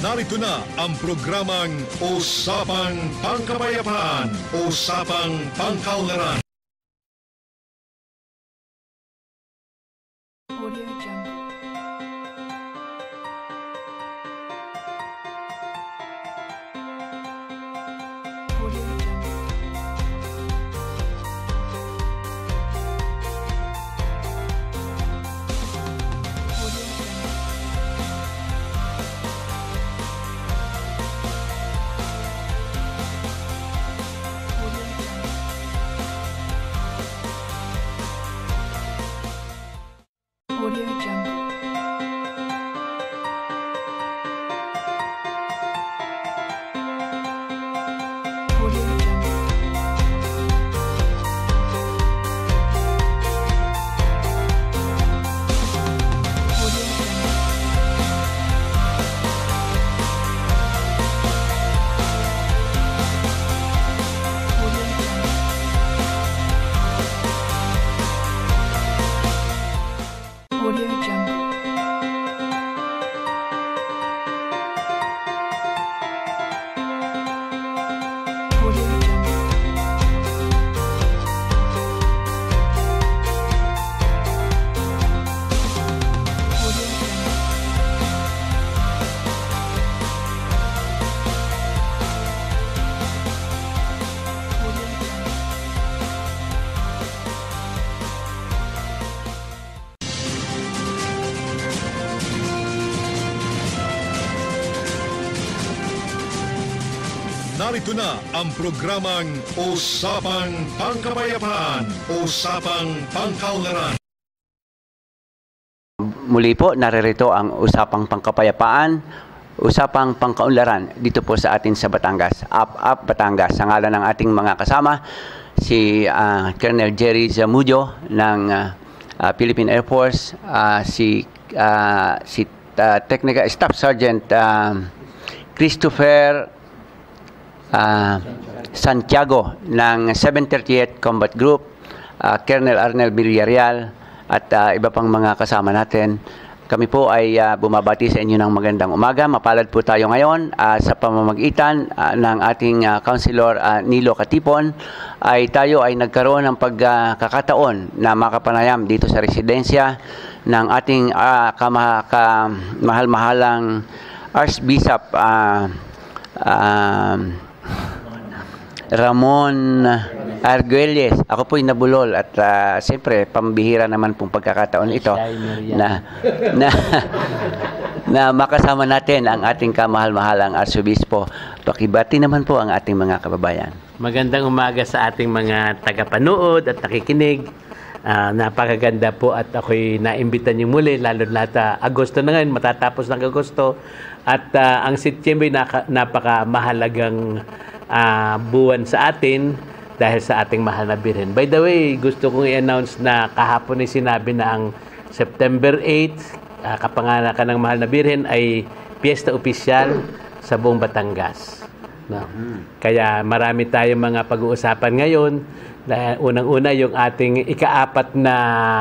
Narito na ang programang Usapang Pangkapayapaan, Usapang Pangkaunlaran. Audio Jungle. Audio Jungle. Audio Jungle. Audio Jungle. Audio Jungle. Audio Jungle. Audio Jungle. Audio Jungle. Audio Jungle. Audio Jungle. Audio Jungle. Audio Jungle. Narito na ang programang Usapang Pangkapayapaan, Usapang Pangkaunlaran. Muli po, naririto ang Usapang Pangkapayapaan, Usapang Pangkaunlaran dito po sa atin sa Batangas. Up Batangas. Sa ngalan ng ating mga kasama, si Colonel Jerry Zamudio ng Philippine Air Force, si Technical Staff Sergeant Christopher Santiago ng 738th Combat Group, Colonel Arnel Villarreal at iba pang mga kasama natin. Kami po ay bumabati sa inyo ng magandang umaga. Mapalad po tayo ngayon sa pamamagitan ng ating Councilor Nilo Katipon ay tayo ay nagkaroon ng pagkakataon na makapanayam dito sa residensya ng ating mahal-mahalang Archbishop Ramon Arguelles. Ako po'y nabulol at siyempre pambihira naman pong pagkakataon ito na makasama natin ang ating kamahal-mahalang Arsobispo. Pakibati naman po ang ating mga kababayan. Magandang umaga sa ating mga tagapanood at nakikinig. Napakaganda po at ako'y naimbitan niyo muli, lalo na Agosto na ngayon, matatapos ng Agosto. At ang Setyembre napakamahalagang buwan sa atin dahil sa ating mahal na Birhen. By the way, gusto kong i-announce na kahapon ay sinabi na ang September 8, kapanganakan ng mahal na Birhen ay piyesta opisyal sa buong Batangas. No? Kaya marami tayong mga pag-uusapan ngayon. Unang-una yung ating ika-4 na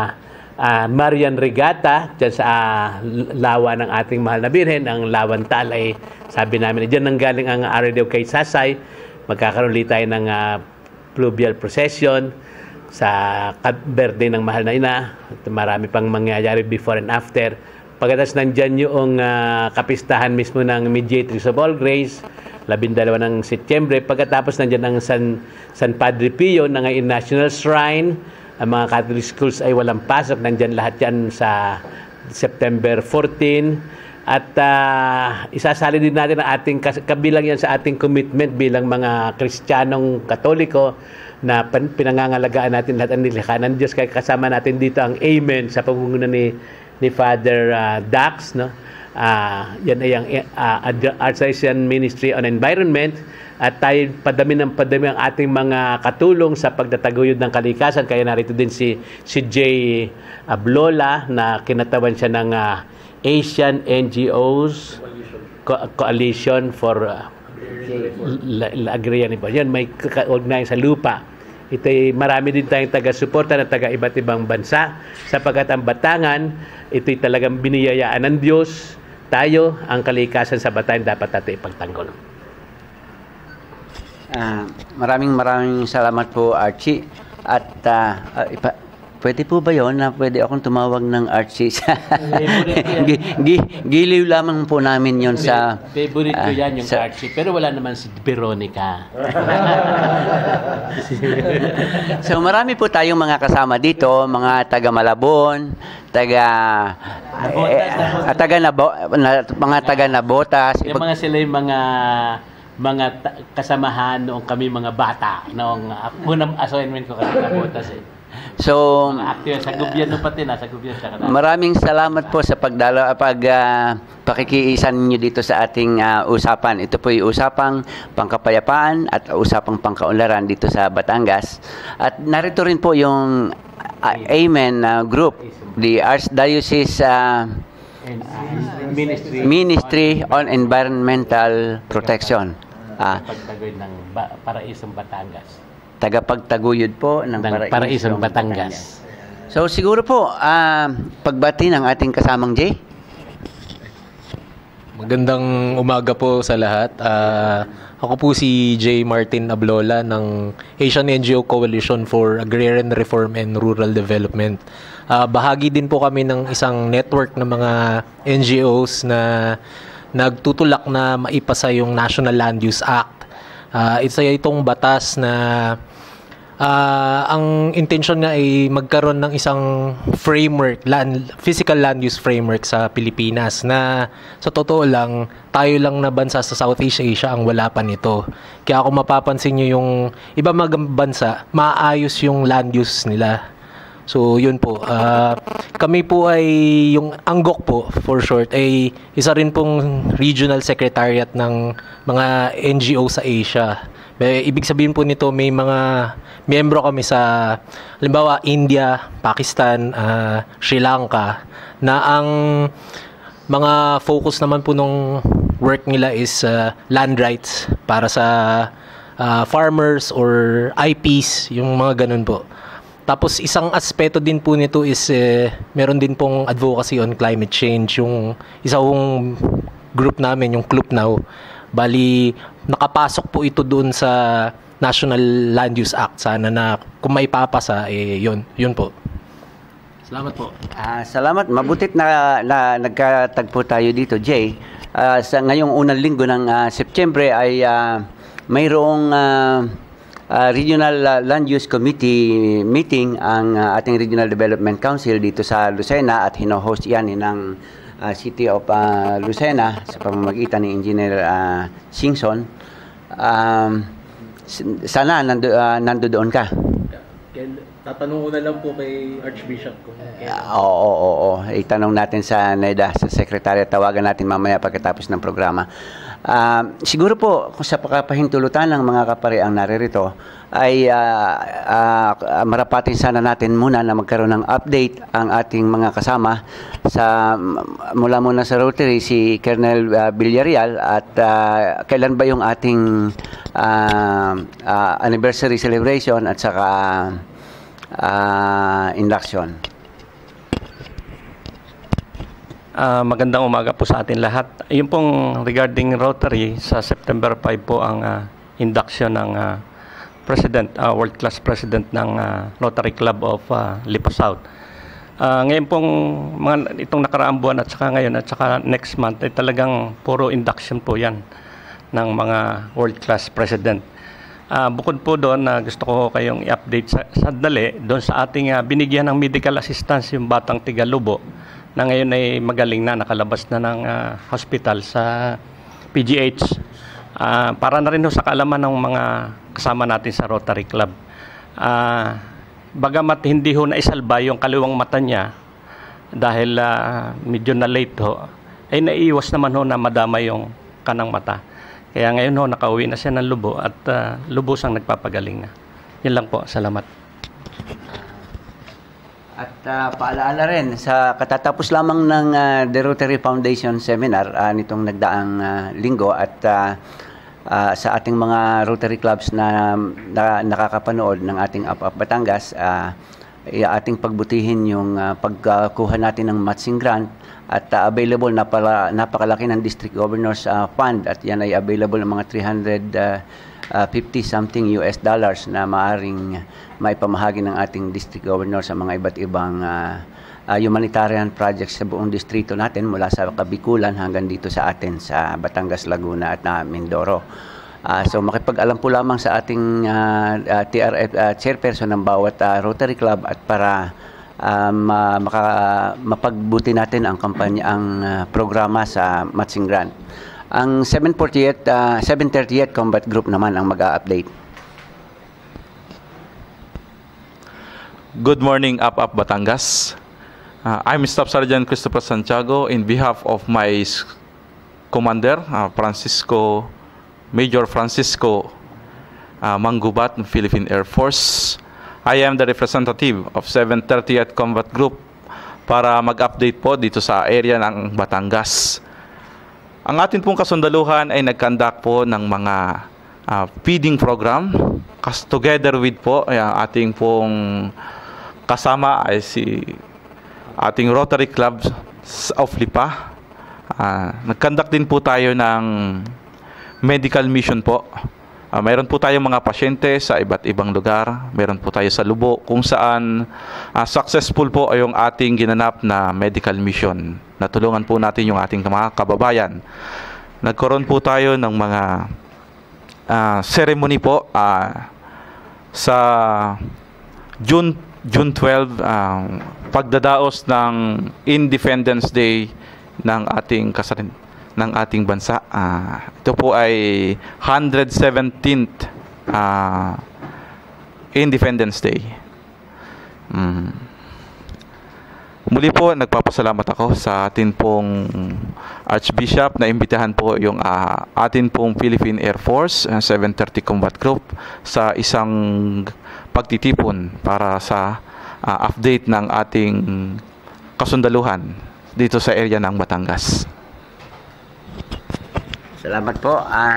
Marian Regatta dyan sa lawa ng ating mahal na Birhen, ang Lawan Taal ay sabi namin, dyan nanggaling ang araw kay Sasay. Magkakaroon ulit tayo ng fluvial procession sa birthday ng mahal na ina. At marami pang mangyayari before and after. Pagkatapos nandyan yung kapistahan mismo ng Mediatrix of All Grace, 12 ng Setyembre. Pagkatapos nandyan ang San Padre Pio na ngayon National Shrine. Ang mga Catholic schools ay walang pasok. Nandyan lahat yan sa September 14. At isasali din natin ang ating kabilang yan sa ating commitment bilang mga Kristiyanong Katoliko na pinangangalagaan natin lahat ang nilikha ng Diyos. Kaya kasama natin dito ang Amen sa pangunguna ni Father Dax, no? Yan ay ang Archdiocese Ministry on Environment. At tayo padami ang ating mga katulong sa pagtataguyod ng kalikasan. Kaya narito din si Jay Ablola na kinatawan siya ng Asian NGOs Coalition for Agrarian. Yan, may kaugnayan sa lupa. Ito'y marami din tayong taga-suporta na taga-iba't ibang bansa sapagkat ang Batangan, ito'y talagang biniyayaan ng Diyos tayo, ang kalikasan sa Batayan dapat natin ipagtanggol. Maraming salamat po, Archie. At pwede po ba yon na pwede akong tumawag ng Archie? Giliw lamang po namin yon sa... Favorite ko yan yung Archie, pero wala naman si Veronica. So marami po tayong mga kasama dito, mga taga Malabon, mga taga Nabotas. Yung mga sila yung mga kasamahan noong kami mga bata, noong unang assignment ko kasi Nabotas eh. So, sa gobyerno pati, nasa gobyerno siya. Maraming salamat po sa pakikiisan niyo dito sa ating usapan. Ito po yung usapang pangkapayapaan at usapang pangkaunlaran dito sa Batangas. At narito rin po yung Amen group, the Archdiocese Ministry on Environmental Protection. Pagtagoy ng Paraisong Batangas. Tagapagtaguyod po ng Paraisong Batangas. So siguro po, pagbati ng ating kasamang Jay. Magandang umaga po sa lahat. Ako po si J. Martin Ablola ng Asian NGO Coalition for Agrarian Reform and Rural Development. Bahagi din po kami ng isang network ng mga NGOs na nagtutulak na maipasa yung National Land Use Act. Itong batas na ang intention niya ay magkaroon ng isang framework, physical land use framework sa Pilipinas na sa totoo lang, tayo lang na bansa sa Southeast Asia ang wala pa nito. Kaya kung mapapansin nyo yung iba mga bansa, maayos yung land use nila. So yun po, kami po ay yung Anggok po for short ay isa rin pong regional secretariat ng mga NGO sa Asia. Ibig sabihin po nito may mga miyembro kami sa halimbawa India, Pakistan, Sri Lanka na ang mga focus naman po nung work nila is land rights para sa farmers or IPs, yung mga ganun po. Tapos isang aspeto din po nito is meron din pong advocacy on climate change. Yung isang group namin, yung Club Now, bali nakapasok po ito doon sa National Land Use Act. Sana na kung may papasa, yun po. Salamat po. Salamat. Mabutit na nagkatagpo tayo dito, Jay. Sa ngayong unang linggo ng Setyembre ay mayroong Regional Land Use Committee meeting ang ating Regional Development Council dito sa Lucena at hino-host yan ng City of Lucena sa pamamagitan ni Engineer Singson. Sana nandoon ka. Tatanong ko na lang po kay Archbishop kung Oo. Itanong natin sa NEDA, sa Secretary, tawagan natin mamaya pagkatapos ng programa. Siguro po, kung sa pakapahintulutan ng mga kapariang naririto, ay marapatin sana natin muna na magkaroon ng update ang ating mga kasama mula muna sa Rotary, si Colonel Villarreal, at kailan ba yung ating anniversary celebration at saka induction. Magandang umaga po sa atin lahat. Yung pong regarding Rotary, sa September 5 po ang induction ng world-class president ng Rotary Club of Lipa South. Ngayon pong itong nakaraang buwan at saka ngayon at saka next month ay talagang puro induction po yan ng mga world-class president. Bukod po doon, gusto ko kayong i-update sandali doon sa ating binigyan ng medical assistance yung batang Tigalubo na ngayon ay magaling na, nakalabas na ng hospital sa PGH. Para na rin sa kaalaman ng mga kasama natin sa Rotary Club. Bagamat hindi ho naisalba yung kaliwang mata niya dahil medyo na late ho, ay naiiwas naman ho na madama yung kanang mata. Kaya ngayon ho, nakauwi na siya ng Lubo at lubusang nagpapagaling na. Yan lang po. Salamat. At paalaala rin, sa katatapos lamang ng The Rotary Foundation Seminar nitong nagdaang linggo at sa ating mga Rotary Clubs na nakakapanood ng ating Up Batangas, ating pagbutihin yung pagkuha natin ng matching grant at available napakalaki ng District Governors Fund at yan ay available ng mga 350 something US dollars na maaring maipamahagi ng ating District Governor sa mga iba't ibang humanitarian projects sa buong distrito natin mula sa Kabikulan hanggang dito sa atin sa Batangas, Laguna at Mindoro. So makipag-alam po lamang sa ating TRF chairperson ng bawat Rotary Club at para mapagbuti natin ang programa sa matching grant. Ang 738 Combat Group naman ang mag-a-update. Good morning, Up Batangas. I'm Staff Sergeant Christopher Santiago in behalf of my commander, Major Francisco Manggubat ng Philippine Air Force. I am the representative of 738 Combat Group para mag-update po dito sa area ng Batangas. Ang atin pong kasundaluhan ay nag-conduct po ng mga feeding program together with po ating pong kasama ay si ating Rotary Club of Lipa. Nag-conduct din po tayo ng medical mission po. Mayroon po tayong mga pasyente sa iba't ibang lugar. Mayroon po tayo sa Lubo kung saan successful po ay yung ating ginanap na medical mission. Natulungan po natin yung ating mga kababayan. Nagkaroon po tayo ng mga ceremony po sa June 12, pagdadaos ng Independence Day ng ating bansa. Ito po ay 117th Independence Day. Muli po, nagpapasalamat ako sa atin pong Archbishop na imbitahan po yung atin pong Philippine Air Force 730 Combat Group sa isang pagtitipon para sa update ng ating kasundaluhan dito sa area ng Batangas. Salamat po.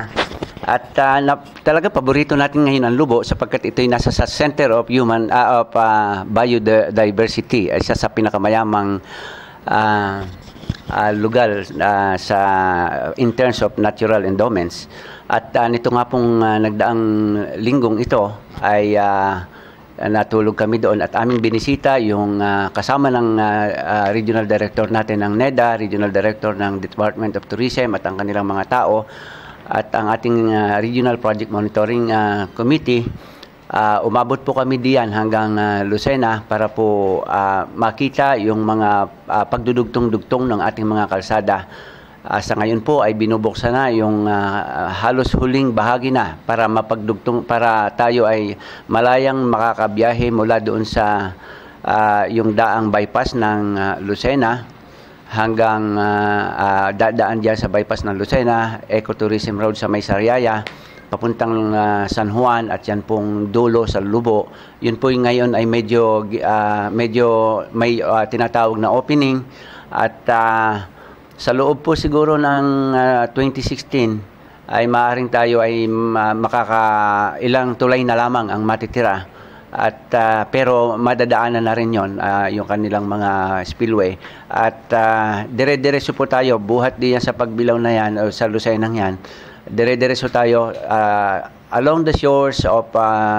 Talaga paborito natin ngayon ang Lubo sapagkat ito'y nasa sa center of biodiversity, isa sa pinakamayamang lugar in terms of natural endowments. At nito nga pong nagdaang linggong ito ay natulog kami doon at aming binisita yung kasama ng Regional Director natin ng NEDA, Regional Director ng Department of Tourism at ang kanilang mga tao at ang ating Regional Project Monitoring Committee. Umabot po kami diyan hanggang Lucena para po makita yung mga pagdudugtong-dugtong ng ating mga kalsada. Sa ngayon po ay binubuksan na yung halos huling bahagi na para mapagdugtong, para tayo ay malayang makakabiyahe mula doon sa yung daang bypass ng Lucena hanggang dadaan diyan sa bypass ng Lucena, Ecotourism Road sa May Sariaya, papuntang San Juan at yan pong dulo sa Lubo. Yun po yung ngayon ay medyo may tinatawag na opening at sa loob po siguro ng 2016 ay maaaring tayo ay ilang tulay na lamang ang matitira at pero madadaanan na rin yon yung kanilang mga spillway at dire-diretso po tayo buhat diyan sa pagbilaw na yan o sa Lucenang yan, dire-diretso tayo along the shores of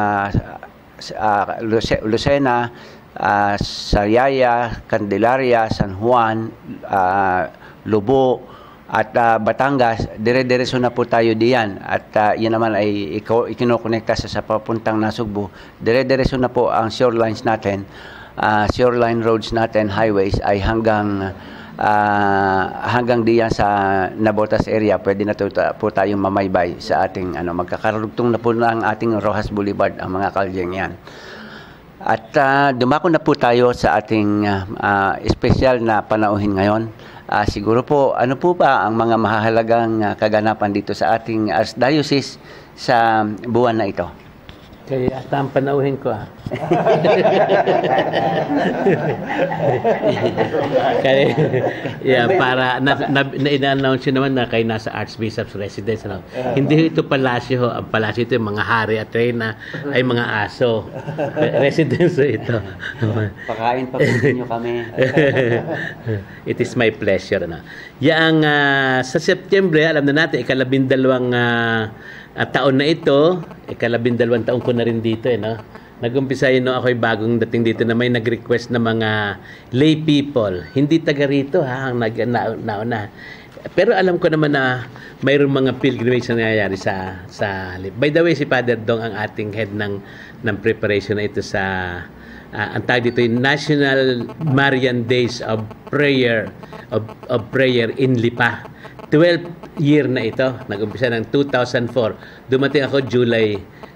Lucena, Sariaya, Candelaria, San Juan, Lubo at Batangas. Dire-diretso na po tayo diyan at yan naman ay ikinokonekta sa papuntang Nasugbu. Dire-diretso na po ang shorelines natin, shoreline roads natin, highways ay hanggang diyan sa Navotas area. Pwede na po tayong mamaybay sa ating magkakarugtong na po ng ating Rojas Boulevard ang mga kalyeng yan. At dumako na po tayo sa ating espesyal na panauhin ngayon. Siguro po, ano po ba ang mga mahahalagang kaganapan dito sa ating Archdiocese sa buwan na ito? Kaya ata ang panauhin ko Kaya, para na-announce naman na kayo nasa Archbishop's Residence. Hindi ito palasyo. Ang palasyo ito yung mga hari at reyna ay mga aso. Residence ito. Pakain pa nyo kami. It is my pleasure. Yang sa September, alam na natin, ikalabindalawang taon na ito, ikalabindalawang taon ko na rin dito. Nag-umpisa yun, ako'y bagong dating dito na may nag-request na mga lay people. Hindi taga rito, ang nauna. Pero alam ko naman na mayroong mga pilgrimage na nangyayari sa By the way, si Father Dong ang ating head ng preparation na ito sa ang tawag dito yung National Marian Days of Prayer of Prayer in Lipa. 12th year na ito. Nag-umpisa ng 2004. Dumating ako July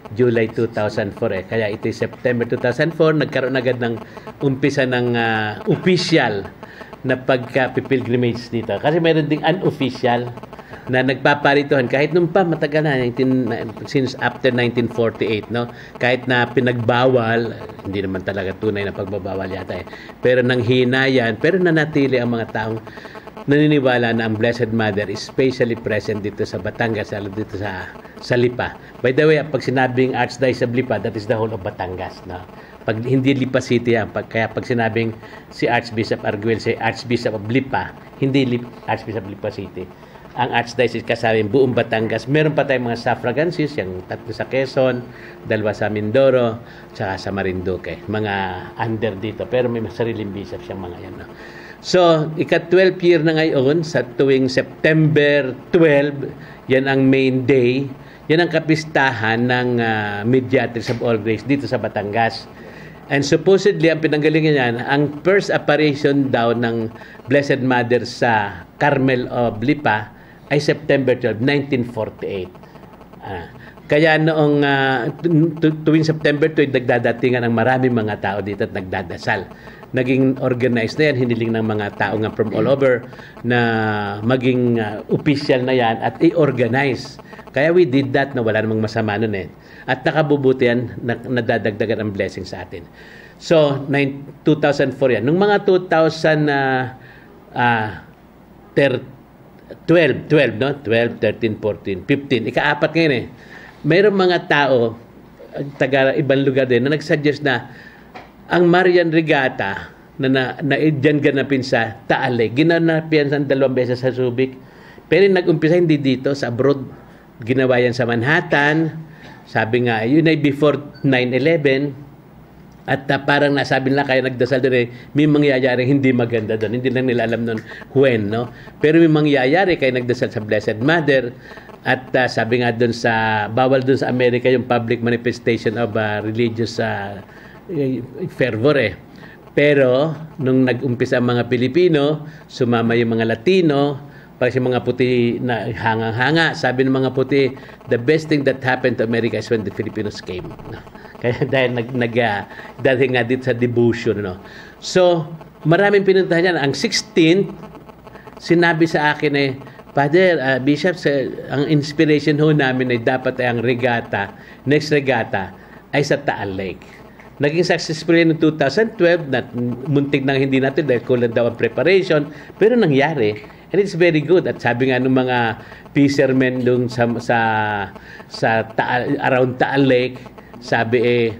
2004 Kaya ito September 2004, nagkaroon agad ng umpisa ng official na pagka-pilgrimage dito. Kasi mayroon ding unofficial na nagpaparituhan kahit nung pa matagal na since after 1948 kahit na pinagbawal, hindi naman talaga tunay na pagbabawal yata pero nang hinayan, pero nanatili ang mga taong naniniwala na ang Blessed Mother is spatially present dito sa Batangas, dito sa Lipa. By the way, pag sinabing Archdiocese of Lipa, that is the whole of Batangas. Pag hindi Lipa City kaya pag sinabing si Archbishop Arguel, si Archbishop of Lipa, hindi Archbishop of Lipa City. Ang Archdiocese kasama buong Batangas. Meron pa tayong mga suffragancies, yung 3 sa Quezon, 2 sa Mindoro, tsaka sa Marinduque. Mga under dito, pero may sariling bishop siyang mga yan. So, ika-12th year na ngayon, sa tuwing September 12, yan ang main day, yan ang kapistahan ng Mediatrix of All Grace dito sa Batangas. And supposedly, ang pinanggalingan niyan, ang first apparition daw ng Blessed Mother sa Carmel of Lipa ay September 12, 1948. Kaya noong tuwing September 12, nagdadatingan ang maraming mga tao dito at nagdadasal. Naging organized na yan, hiniling ng mga tao nga from all over na maging official na yan at i-organize. Kaya we did that na wala namang masama nun At nakabubuti yan, nadadagdagan ang blessing sa atin. So, 2004 yan. Nung mga 2012, 12, 13, 14, 15, ika-4 ngayon mayroong mga tao, taga ibang lugar din, na nagsuggest na ang Marian Regatta na dyan ganapin sa Taale, ginanapin sa 2 beses sa Subic, pero nag-umpisa hindi dito, sa abroad, ginawa yan sa Manhattan, sabi nga, yun ay before 9/11, at parang nasabi nila kaya nagdasal doon may mangyayari hindi maganda doon. Hindi lang nila alam noon when, Pero may mangyayari kaya nagdasal sa Blessed Mother at sabi nga doon bawal doon sa Amerika yung public manifestation of religious fervor Pero nung nag-umpisa ang mga Pilipino, sumama yung mga Latino, pag yung mga puti na hangang-hanga, sabi ng mga puti, the best thing that happened to America is when the Filipinos came. Kaya dahil dahil nga dito sa devotion. So, maraming pinuntahan yan. Ang 16th, sinabi sa akin Father, Bishop, ang inspiration namin ay dapat ang regatta, next regatta, ay sa Taal Lake. Naging successful yun noong 2012 na muntik nang hindi natin dahil kulang daw ang preparation, pero nangyari. And it's very good. At sabi nga ng mga fishermen doon sa around Taal Lake, sabi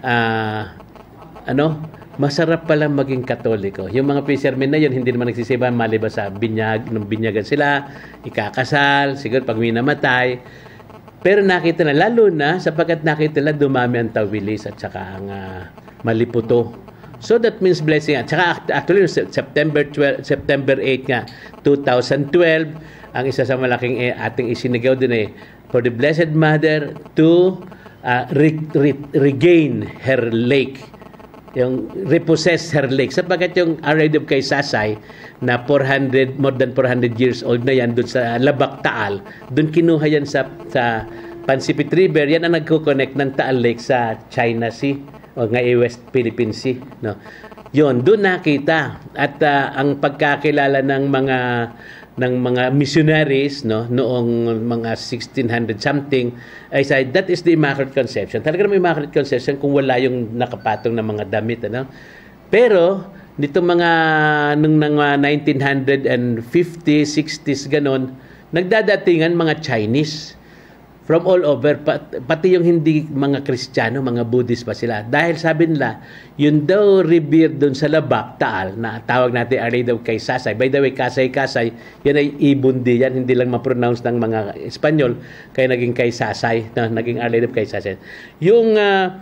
masarap pala maging Katoliko. Yung mga fishermen na yun, hindi naman nagsisibahan maliban sa nung binyagan sila, ikakasal, siguro pag may namatay. Pero nakita na, lalo na sapagkat nakita na dumami ang tawilis at saka ang maliputo. So that means blessing. At saka actually September 8 nga 2012, ang isa sa malaking ating isinigaw din for the Blessed Mother to regain her lake. Yung repossess her lake. Sapagkat yung Arrayed of kay Sasay na more than 400 years old na yan doon sa Labak Taal, doon kinuha yan sa Pansipit River, yan ang nagko-connect ng Taal Lake sa China Sea o West Philippine Sea, no. Yon, doon nakita at ang pagkakilala ng mga missionaries, no, noong mga 1600 something, I said that is the Immaculate Conception. Talaga may Immaculate Conception kung wala yung nakapatong na mga damit, ano. Pero nito nung 1950, 60s ganon, nagdadatingan mga Chinese from all over, pati yung hindi mga Kristiyano, mga Buddhist pa sila. Dahil sabi nila, yun daw revered doon sa Labak, Taal, na tawag natin Our Lady of Kaysasay. By the way, Kasay-Kasay, yan ay ibundi yan, hindi lang ma-pronounce ng mga Espanyol, kaya naging Kaysasay, naging Our Lady of Kaysasay. Yung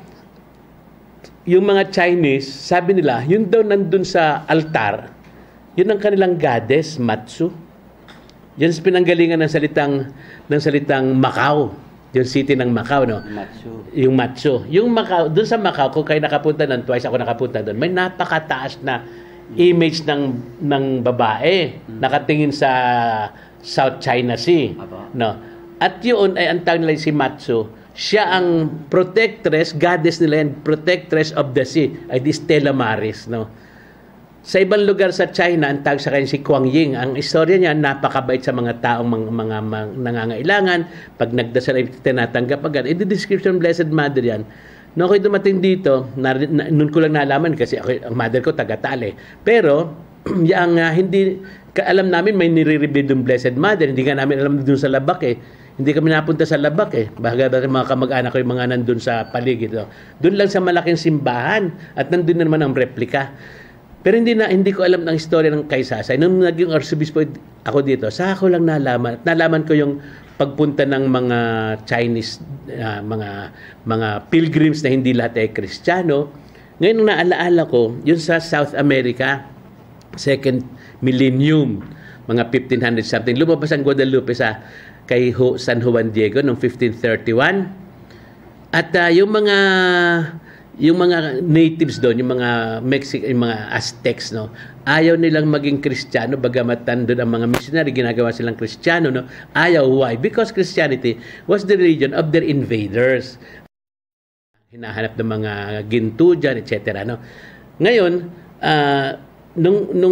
mga Chinese, sabi nila, yun daw nandun sa altar, yun ang kanilang goddess, Matsu. Yan sa pinanggalingan ng salitang Macau, yung city ng Macau, no? Yung Matsu. Yung Macau, doon sa Macau, kung kayo nakapunta doon, twice ako nakapunta doon, may napakataas na image ng babae nakatingin sa South China Sea, no? At yun ay ang tawag nila si Matsu. Siya ang protectress, goddess nila yan, protectress of the sea, ay di Stella Maris, no? Sa ibang lugar sa China, ang tawag sa kanya si Kuang Ying. Ang istorya niya, napakabait sa mga taong mga nangangailangan. Pag nagdasal ay tinatanggap agad. The description Blessed Mother yan. Noong ako'y dumating dito, noon ko lang nalaman kasi ang mother ko taga-Taal. Pero, hindi alam namin may nire-reveal yung Blessed Mother. Hindi nga namin alam doon sa Labak Hindi kami napunta sa Labak Baga mga kamag-anak ko yung mga nandun sa paligid. Doon lang sa malaking simbahan at nandun na naman ang replika. Pero hindi ko alam ng istorya ng Kaysasay. Nung naging arsobispo ako dito, sa ako lang nalaman ko yung pagpunta ng mga Chinese, mga pilgrims na hindi lahat ay Kristiyano. Ngayon naalaala ko, yun sa South America, second millennium, mga 1500 something, lumabas ang Guadalupe kay San Juan Diego noong 1531. At yung mga natives doon, yung mga yung mga Aztecs, no, ayaw nilang maging Kristiyano, bagamat doon ang mga missionary, ginagawa silang Kristiyano, no. Ayaw, why? Because Christianity was the religion of their invaders. Hinahanap ng mga ginto dyan, etc. No? Ngayon, nung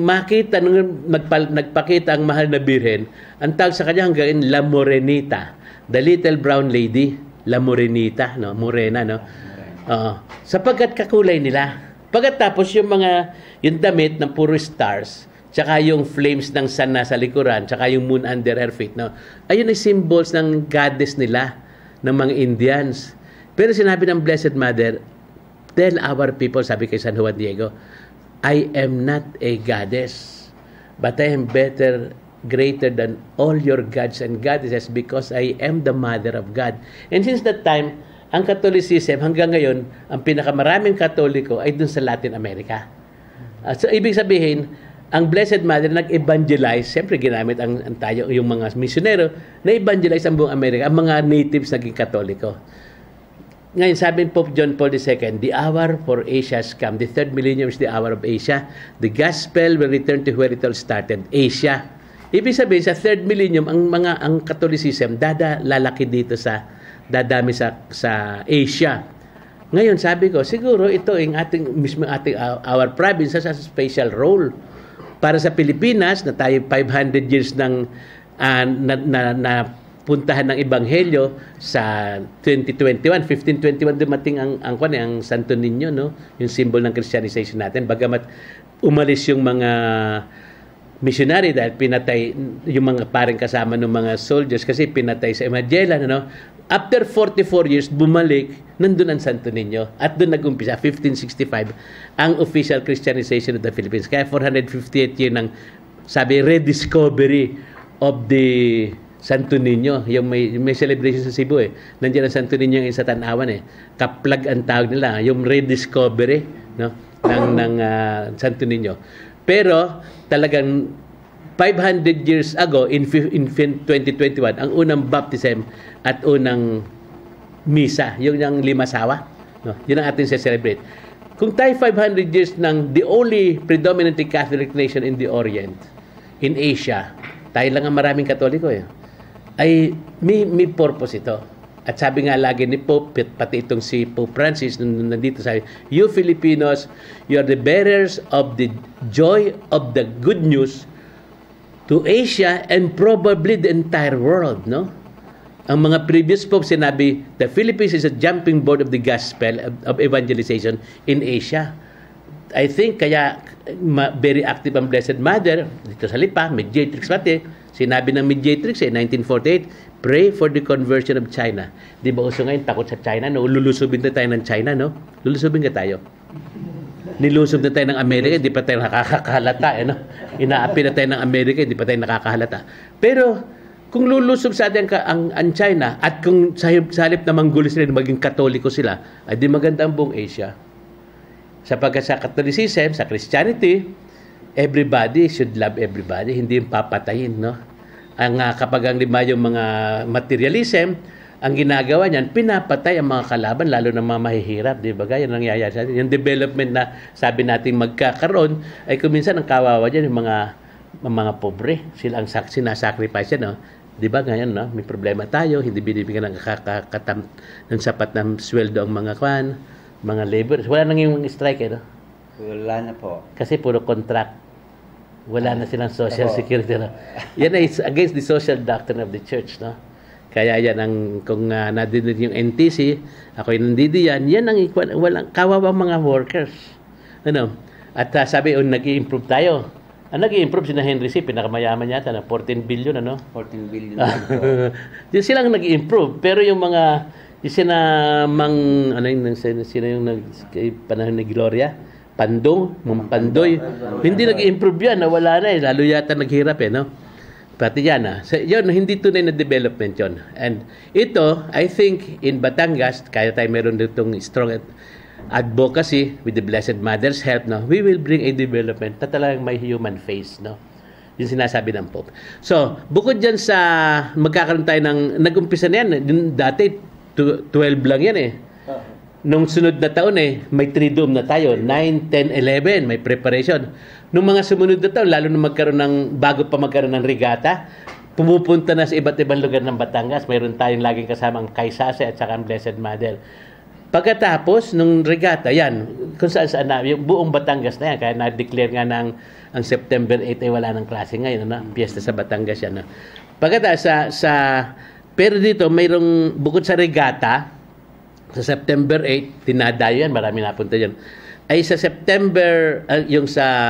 nagpakita ang mahal na birhen, ang tawag sa kanya hanggang La Morenita, the little brown lady, La Morenita, no, morena, no. Sapagkat kakulay nila. Pagkatapos yung damit ng puro stars, tsaka yung flames ng sun nasa likuran, tsaka yung moon under her feet, no? Ayun ay symbols ng goddess nila, ng mga Indians. Pero sinabi ng Blessed Mother, tell our people, sabi kay San Juan Diego, I am not a goddess, but I am greater than all your gods and goddesses because I am the Mother of God. And since that time, ang Catholicism hanggang ngayon, ang pinakamaraming Katoliko ay dun sa Latin America. So, ibig sabihin, ang Blessed Mother nag-evangelize, siyempre ginamit yung mga misyonero, na-evangelize ang buong Amerika, ang mga natives naging Katoliko. Ngayon, sabi ni Pope John Paul II, the hour for Asia has come. The third millennium is the hour of Asia. The gospel will return to where it all started, Asia. Ibig sabihin, sa third millennium, ang Catholicism, lalaki dito dadami sa Asia. Ngayon, sabi ko, siguro ito ang our province has a special role para sa Pilipinas na tayo 500 years ng puntahan ng Ebanghelyo sa 2021, 1521 dumating ang Santo Niño, no? Yung symbol ng Christianization natin. Bagamat umalis yung mga missionary dahil pinatay yung mga pareng kasama ng mga soldiers kasi pinatay sa Magellan, no? After 44 years, bumalik, nandun ang Santo Niño. At doon nag-umpisa, 1565, ang official Christianization of the Philippines. Kaya 458 year ng, sabi, rediscovery of the Santo Niño. Yung may celebration sa Cebu Nandiyan ang Santo Niño yung sa Tanawan Kaplag ang tawag nila, yung rediscovery, no? ng Santo Niño. Pero talagang 500 years ago, in 2021, ang unang baptism at unang misa, yung limasawa, no? Yun ang ating celebrate. Kung tayo 500 years ng the only predominantly Catholic nation in the Orient, in Asia, tayo lang ang maraming Katoliko ay may purpose ito. At sabi nga lagi ni Pope, pati itong si Pope Francis, nung nandito sa you Filipinos, you are the bearers of the joy of the good news to Asia and probably the entire world, no? Ang mga previous Pope sinabi, the Philippines is a jumping board of the gospel of evangelization in Asia. I think kaya very active ang Blessed Mother dito sa Lipa, mediatrix pati. Sinabi ng mediatrix 1948, pray for the conversion of China. Di ba uso ngayon takot sa China? No? Lulusubin na tayo ng China, no? Lulusubin ka tayo. Nilusob na tayo ng Amerika, hindi pa tayo nakakahalata. No? Inaapi na tayo ng Amerika, hindi pa tayo nakakahalata. Pero kung lulusob sa atin ang China at kung sa halip na manggulo sila, maging katoliko sila, ay di maganda ang buong Asia. Sapagkat sa Catholicism, sa Christianity, everybody should love everybody, hindi yung papatayin, no? Kapag ang lima yung mga materialism, ang ginagawa niyan, pinapatay ang mga kalaban, lalo ng mga mahihirap, di ba? Gaya nangyayari sa atin. Yung development na sabi natin magkakaroon, ay kuminsan ang kawawa dyan, yung mga pobre, sila ang sinasacrifice yan, no? Di ba ngayon, no? May problema tayo, hindi binibigyan ng sapat ng sweldo ang mga laborers. Wala nang yung strike, no? Wala na po. Kasi puro contract. Wala na silang social security. No? Yan ay against the social doctrine of the church. No? Kaya yan ang, kung nadinig yung NTC, ako'y nandidiyan, yan ang walang kawawang mga workers. Ano? At sabi, nag-i-improve tayo. Nag-i-improve si na Henry C. Pinakamayaman yata na 14 billion. Ano? 14 billion. Yung silang nag-i-improve. Pero yung mga, sino yung panahon ni Gloria? Pandoy. Hindi nag-improve yan, nawala na lalo yata naghirap no? Pati yan yun, hindi tunay na development yun. And ito, I think, in Batangas, kaya tayo meron ditong strong advocacy with the Blessed Mother's help, no? We will bring a development na talagang may human face, no? Yung sinasabi ng Pope. So, bukod dyan sa magkakaroon tayo ng, nag-umpisa na yan, dati 12 lang yan Nung sunod na taon may Triduum na tayo, 9, 10, 11, may preparation. Nung mga sumunod na taon, lalo na bago pa magkaroon ng regata, pumupunta na sa iba't ibang lugar ng Batangas. Mayroon tayong laging kasamang Kaisase at saka ang Blessed Mother. Pagkatapos, nung regata, yan, kung saan na, yung buong Batangas na yan, kaya na-declare nga ang September 8 ay wala ng klase ngayon, piyesta sa Batangas yan. Pagkatapos, pero dito, mayroong, bukod sa regata, sa September 8, tinadayo yan, marami napunta dyan. Ay sa September, yung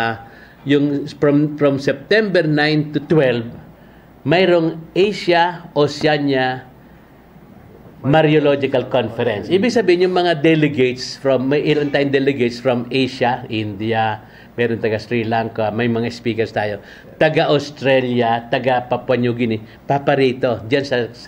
from September 9 to 12, mayroong Asia Oceania Mariological Conference. Ibig sabihin, yung mga delegates may ilan tayong delegates from Asia, India, meron taga Sri Lanka, may mga speakers tayo, taga Australia, taga Papua New Guinea, paparito, dyan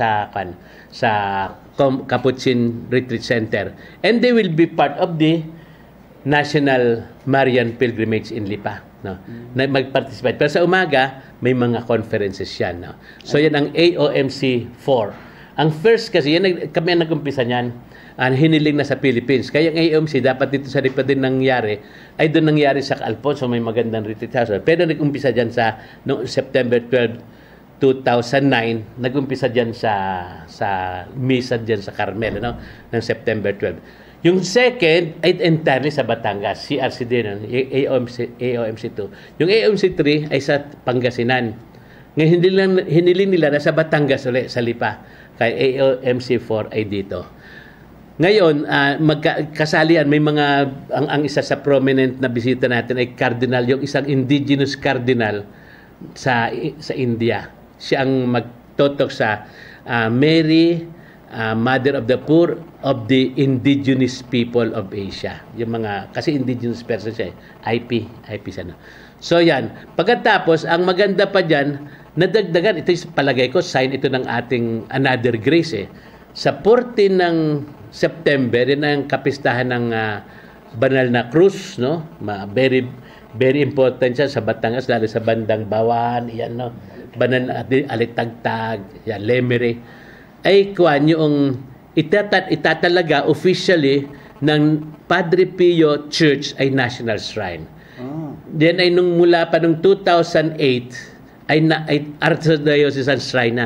sa Capuchin Retreat Center. And they will be part of the National Marian Pilgrimage in Lipa. No? Na mag-participate. Pero sa umaga, may mga conferences yan. No? So yan ang AOMC 4. Ang first kasi, kami ang nag-umpisa niyan, hiniling na sa Philippines. Kaya ang AOMC, dapat dito sa Lipa din nangyari, ay doon nangyari sa Alfonso, may magandang retreat house. Pero nag-umpisa dyan noong September 12, 2009, nag-umpisa dyan sa misa dyan sa Carmel, ng September 12. Yung second ay entirely sa Batangas, CRC din, AOMC 2. Yung AOMC 3 ay sa Pangasinan. Ngayon, hiniling nila na sa Batangas ulit, sa Lipa. Kaya AOMC 4 ay dito. Ngayon, kasalian, may mga, ang isa sa prominent na bisita natin ay cardinal, yung isang indigenous cardinal sa India. Siya ang magtotok sa Mary, Mother of the Poor of the Indigenous People of Asia. Yung mga, kasi indigenous person siya, IP siya. So yan, pagkatapos, ang maganda pa dyan, nadagdagan, ito yung palagay ko, sign ito ng ating another grace. Sa 14 ng September, yun ang kapistahan ng banal na krus, no? Very, very important siya sa Batangas, lalo sa bandang Bawan, yan, no? Banan Alitagtag, yan, Lemery, ay kuwan yung itatalaga officially ng Padre Pio Church ay National Shrine. Then ay mula pa nung 2008 ay Archdiocesan Shrine na.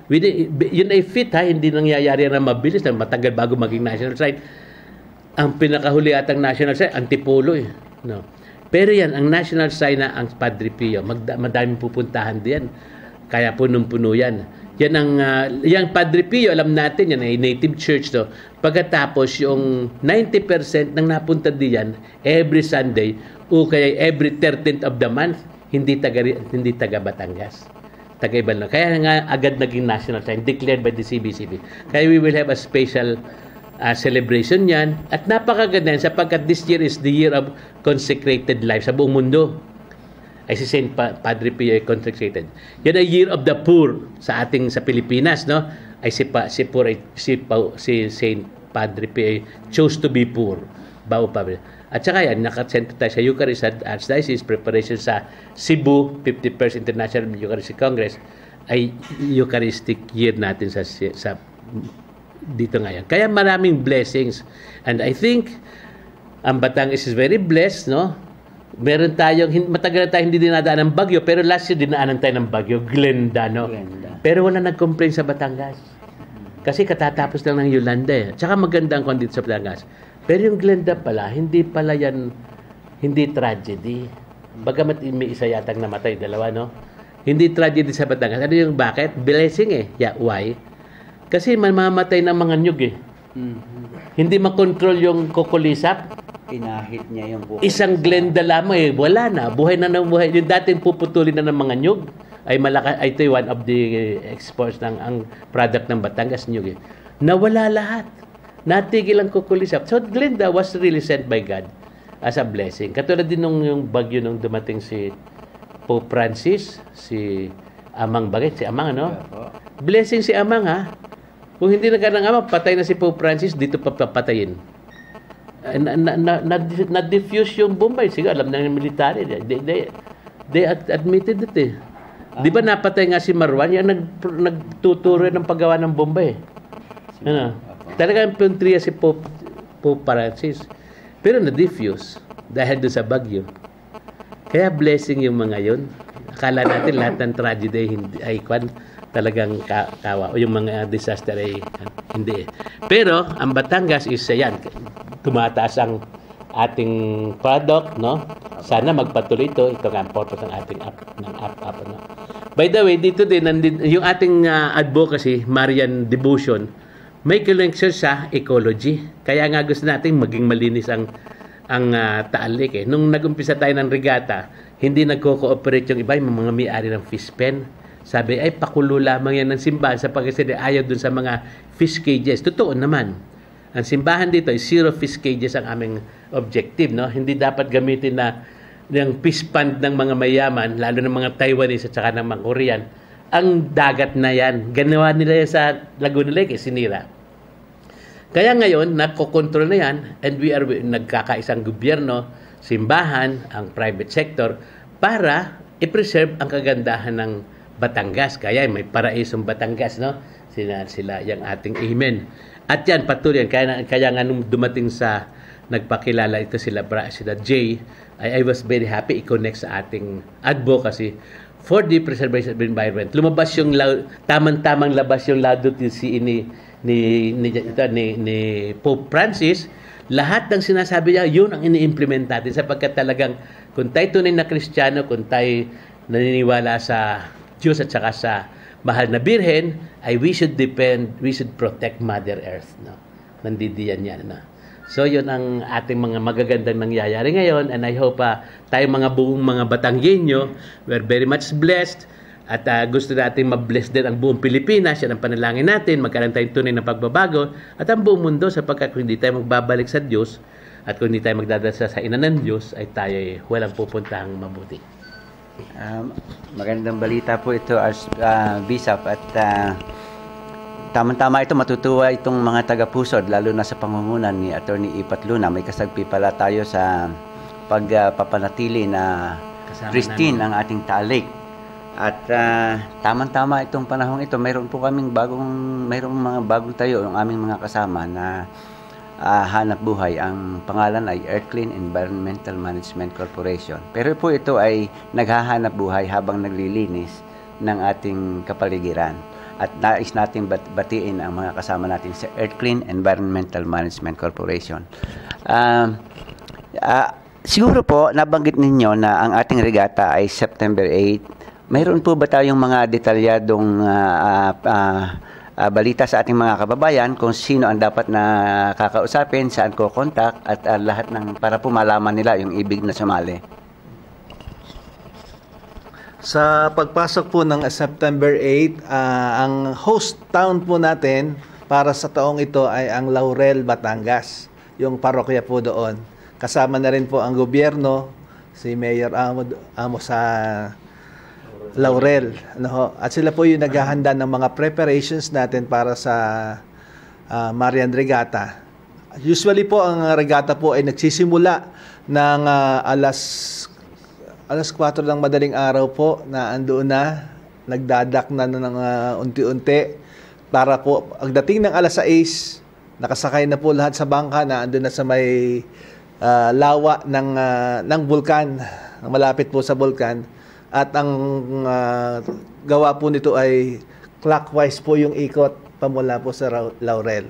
Yun ay fit ha, hindi nangyayari na mabilis, na matagal bago maging national site. Ang pinakahuli atang national site, Antipolo eh. No. Pero yan, ang national site na ang Padre Pio, madaming pupuntahan diyan. Kaya punong-puno yan. Yan ang, yung Padre Pio, alam natin, yan ay native church to. Pagkatapos, yung 90% ng napunta diyan, every Sunday, o kaya every 13th of the month, hindi taga Batangas. Taga-iba lang. Kaya nga agad naging national site, declared by the CBCB. Kaya we will have a special celebration yan. At napakaganda yan sapagkat this year is the year of consecrated life sa buong mundo. Ay si Saint Padre Pio ay consecrated. Yan ay year of the poor sa Pilipinas, no? Ay si Saint Padre Pio ay chose to be poor. At saka yan, nakasento tayo sa Eucharist at Archdiocese, preparation sa Cebu, 51st International Eucharistic Congress, ay Eucharistic year natin sa dito ngayon. Kaya maraming blessings. And I think, ang Batangas is very blessed, no? Meron tayong, matagal na tayo hindi dinadaan ng bagyo, pero last year dinaanan tayo ng bagyo, Glenda, no? Pero wala nag-complain sa Batangas. Kasi katatapos lang ng Yolanda eh. Tsaka magandang kondit sa Batangas. Pero yung Glenda pala, hindi pala yan, hindi tragedy. Bagamat may isa yatang namatay, dalawa, no? Hindi tragedy sa Batangas. Ano yung bakit? Blessing eh. Yeah, why? Kasi mamamatay ng mga nyug eh. Hindi makontrol yung kukulisap. Pinahit niya yung buhay. Isang Glenda lamang eh. Wala na. Buhay na ng buhay. Yung dating puputulin na ng mga nyug ay malaki. Ito one of the exports ng ang product ng Batangas, nyug eh. Nawala lahat. Natigil ang kukulisap. So Glenda was really sent by God as a blessing. Katulad din nung yung bagyo nung dumating si Pope Francis, si Amang Bagay, si Amang, ano? Blessing si Amang, ha? Kung hindi nagkaroon ng Amang, patay na si Pope Francis, dito papatayin. Na-diffuse yung Bombay. Sige, alam na ng military. They admitted it eh. Di ba napatay nga si Marwan? Yan nagtuturo ng paggawa ng Bombay. Ano? Talagang puntriya si Pope Francis. Pero na-diffuse dahil doon sa bagyo. Kaya blessing yung mga yun. Akala natin lahat ng tragedy ay talagang kawa. O yung mga disaster ay hindi. Pero ang Batangas is yan. Tumataas ang ating product, no? Sana magpatuloy ito. Ito nga ang purpose ng ating app. No? By the way, dito din, yung ating advocacy, Marian Devotion, may connection sa ecology. Kaya nga gusto natin maging malinis ang Taal Lake. Nung nag-umpisa tayo ng regata, hindi nagko-cooperate yung iba, yung mga may-ari ng fish pen. Sabi, ay pakulo lamang yan ng simbahan sapagkat ayaw dun sa mga fish cages. Totoo naman. Ang simbahan dito ay 0 fish cages ang aming objective, no? Hindi dapat gamitin na yung fish pond ng mga mayaman, lalo ng mga Taiwanese at saka ng mga Korean. Ang dagat na yan. Ganawa nila yan sa Laguna Lake, sinira. Kaya ngayon, nakokontrol na yan and we are nagkakaisang gobyerno, simbahan, ang private sector para i-preserve ang kagandahan ng Batangas. Kaya may paraisong Batangas, no? Sila yung ating amen. At yan, patuloy yan. Kaya nga nung dumating sa nagpakilala ito sila Jay, I was very happy i-connect sa ating advocacy for the preservation of the environment. Lumabas yung tamang labas yung Laudato Si ni Pope Francis. Lahat ng sinasabi niya, yun ang ini-implement natin sapagkat talagang kung tayo tunay na Kristiyano, kung tayo naniniwala sa Diyos at saka sa mahal na Birhen, ay we should protect Mother Earth, no? Nandidiyan yan, no? So yun ang ating mga magagandang nangyayari ngayon, and I hope tayo buong mga Batanggenyo, we're very much blessed at gusto natin ma-bless din ang buong Pilipinas. Yan ang panalangin natin, magkaroon tayong tunay na pagbabago at ang buong mundo sapagkat kung hindi tayo magbabalik sa Diyos at kung hindi tayo magdadasal sa ina ng Diyos ay tayo walang pupuntahang mabuti. Magandang balita po ito as Bishop at tamang-tama ito, matutuwa itong mga taga-pusod lalo na sa pangungunan ni Attorney Ipat Luna. May kasagpi pala tayo sa pagpapanatili na pristine ang ating Taal Lake. At tamang-tama itong panahon ito, mayroon mga bagong tayo ang aming mga kasama na hanap buhay. Ang pangalan ay Earthclean Environmental Management Corporation. Pero po ito ay naghahanap buhay habang naglilinis ng ating kapaligiran. at nais natin batiin ang mga kasama natin sa Earth Clean Environmental Management Corporation. Siguro po, nabanggit ninyo na ang ating regata ay September 8. Mayroon po ba tayong mga detalyadong balita sa ating mga kababayan kung sino ang dapat na kakausapin, saan ko contact, at lahat ng para po malaman nila yung ibig na sumali? Sa pagpasok po ng September 8, ang host town po natin para sa taong ito ay ang Laurel, Batangas, yung parokya po doon. Kasama na rin po ang gobyerno, si Mayor Amo sa Laurel. At sila po yung naghahanda ng mga preparations natin para sa Marian Regatta. Usually po ang regata po ay nagsisimula ng alas 4 ng madaling araw po na andoon na, nagdadak na ng unti-unti para po pagdating ng alas 6, nakasakay na po lahat sa bangka na andoon na sa may lawa ng bulkan, malapit po sa bulkan. At ang gawa po nito ay clockwise po yung ikot pamula po sa Laurel.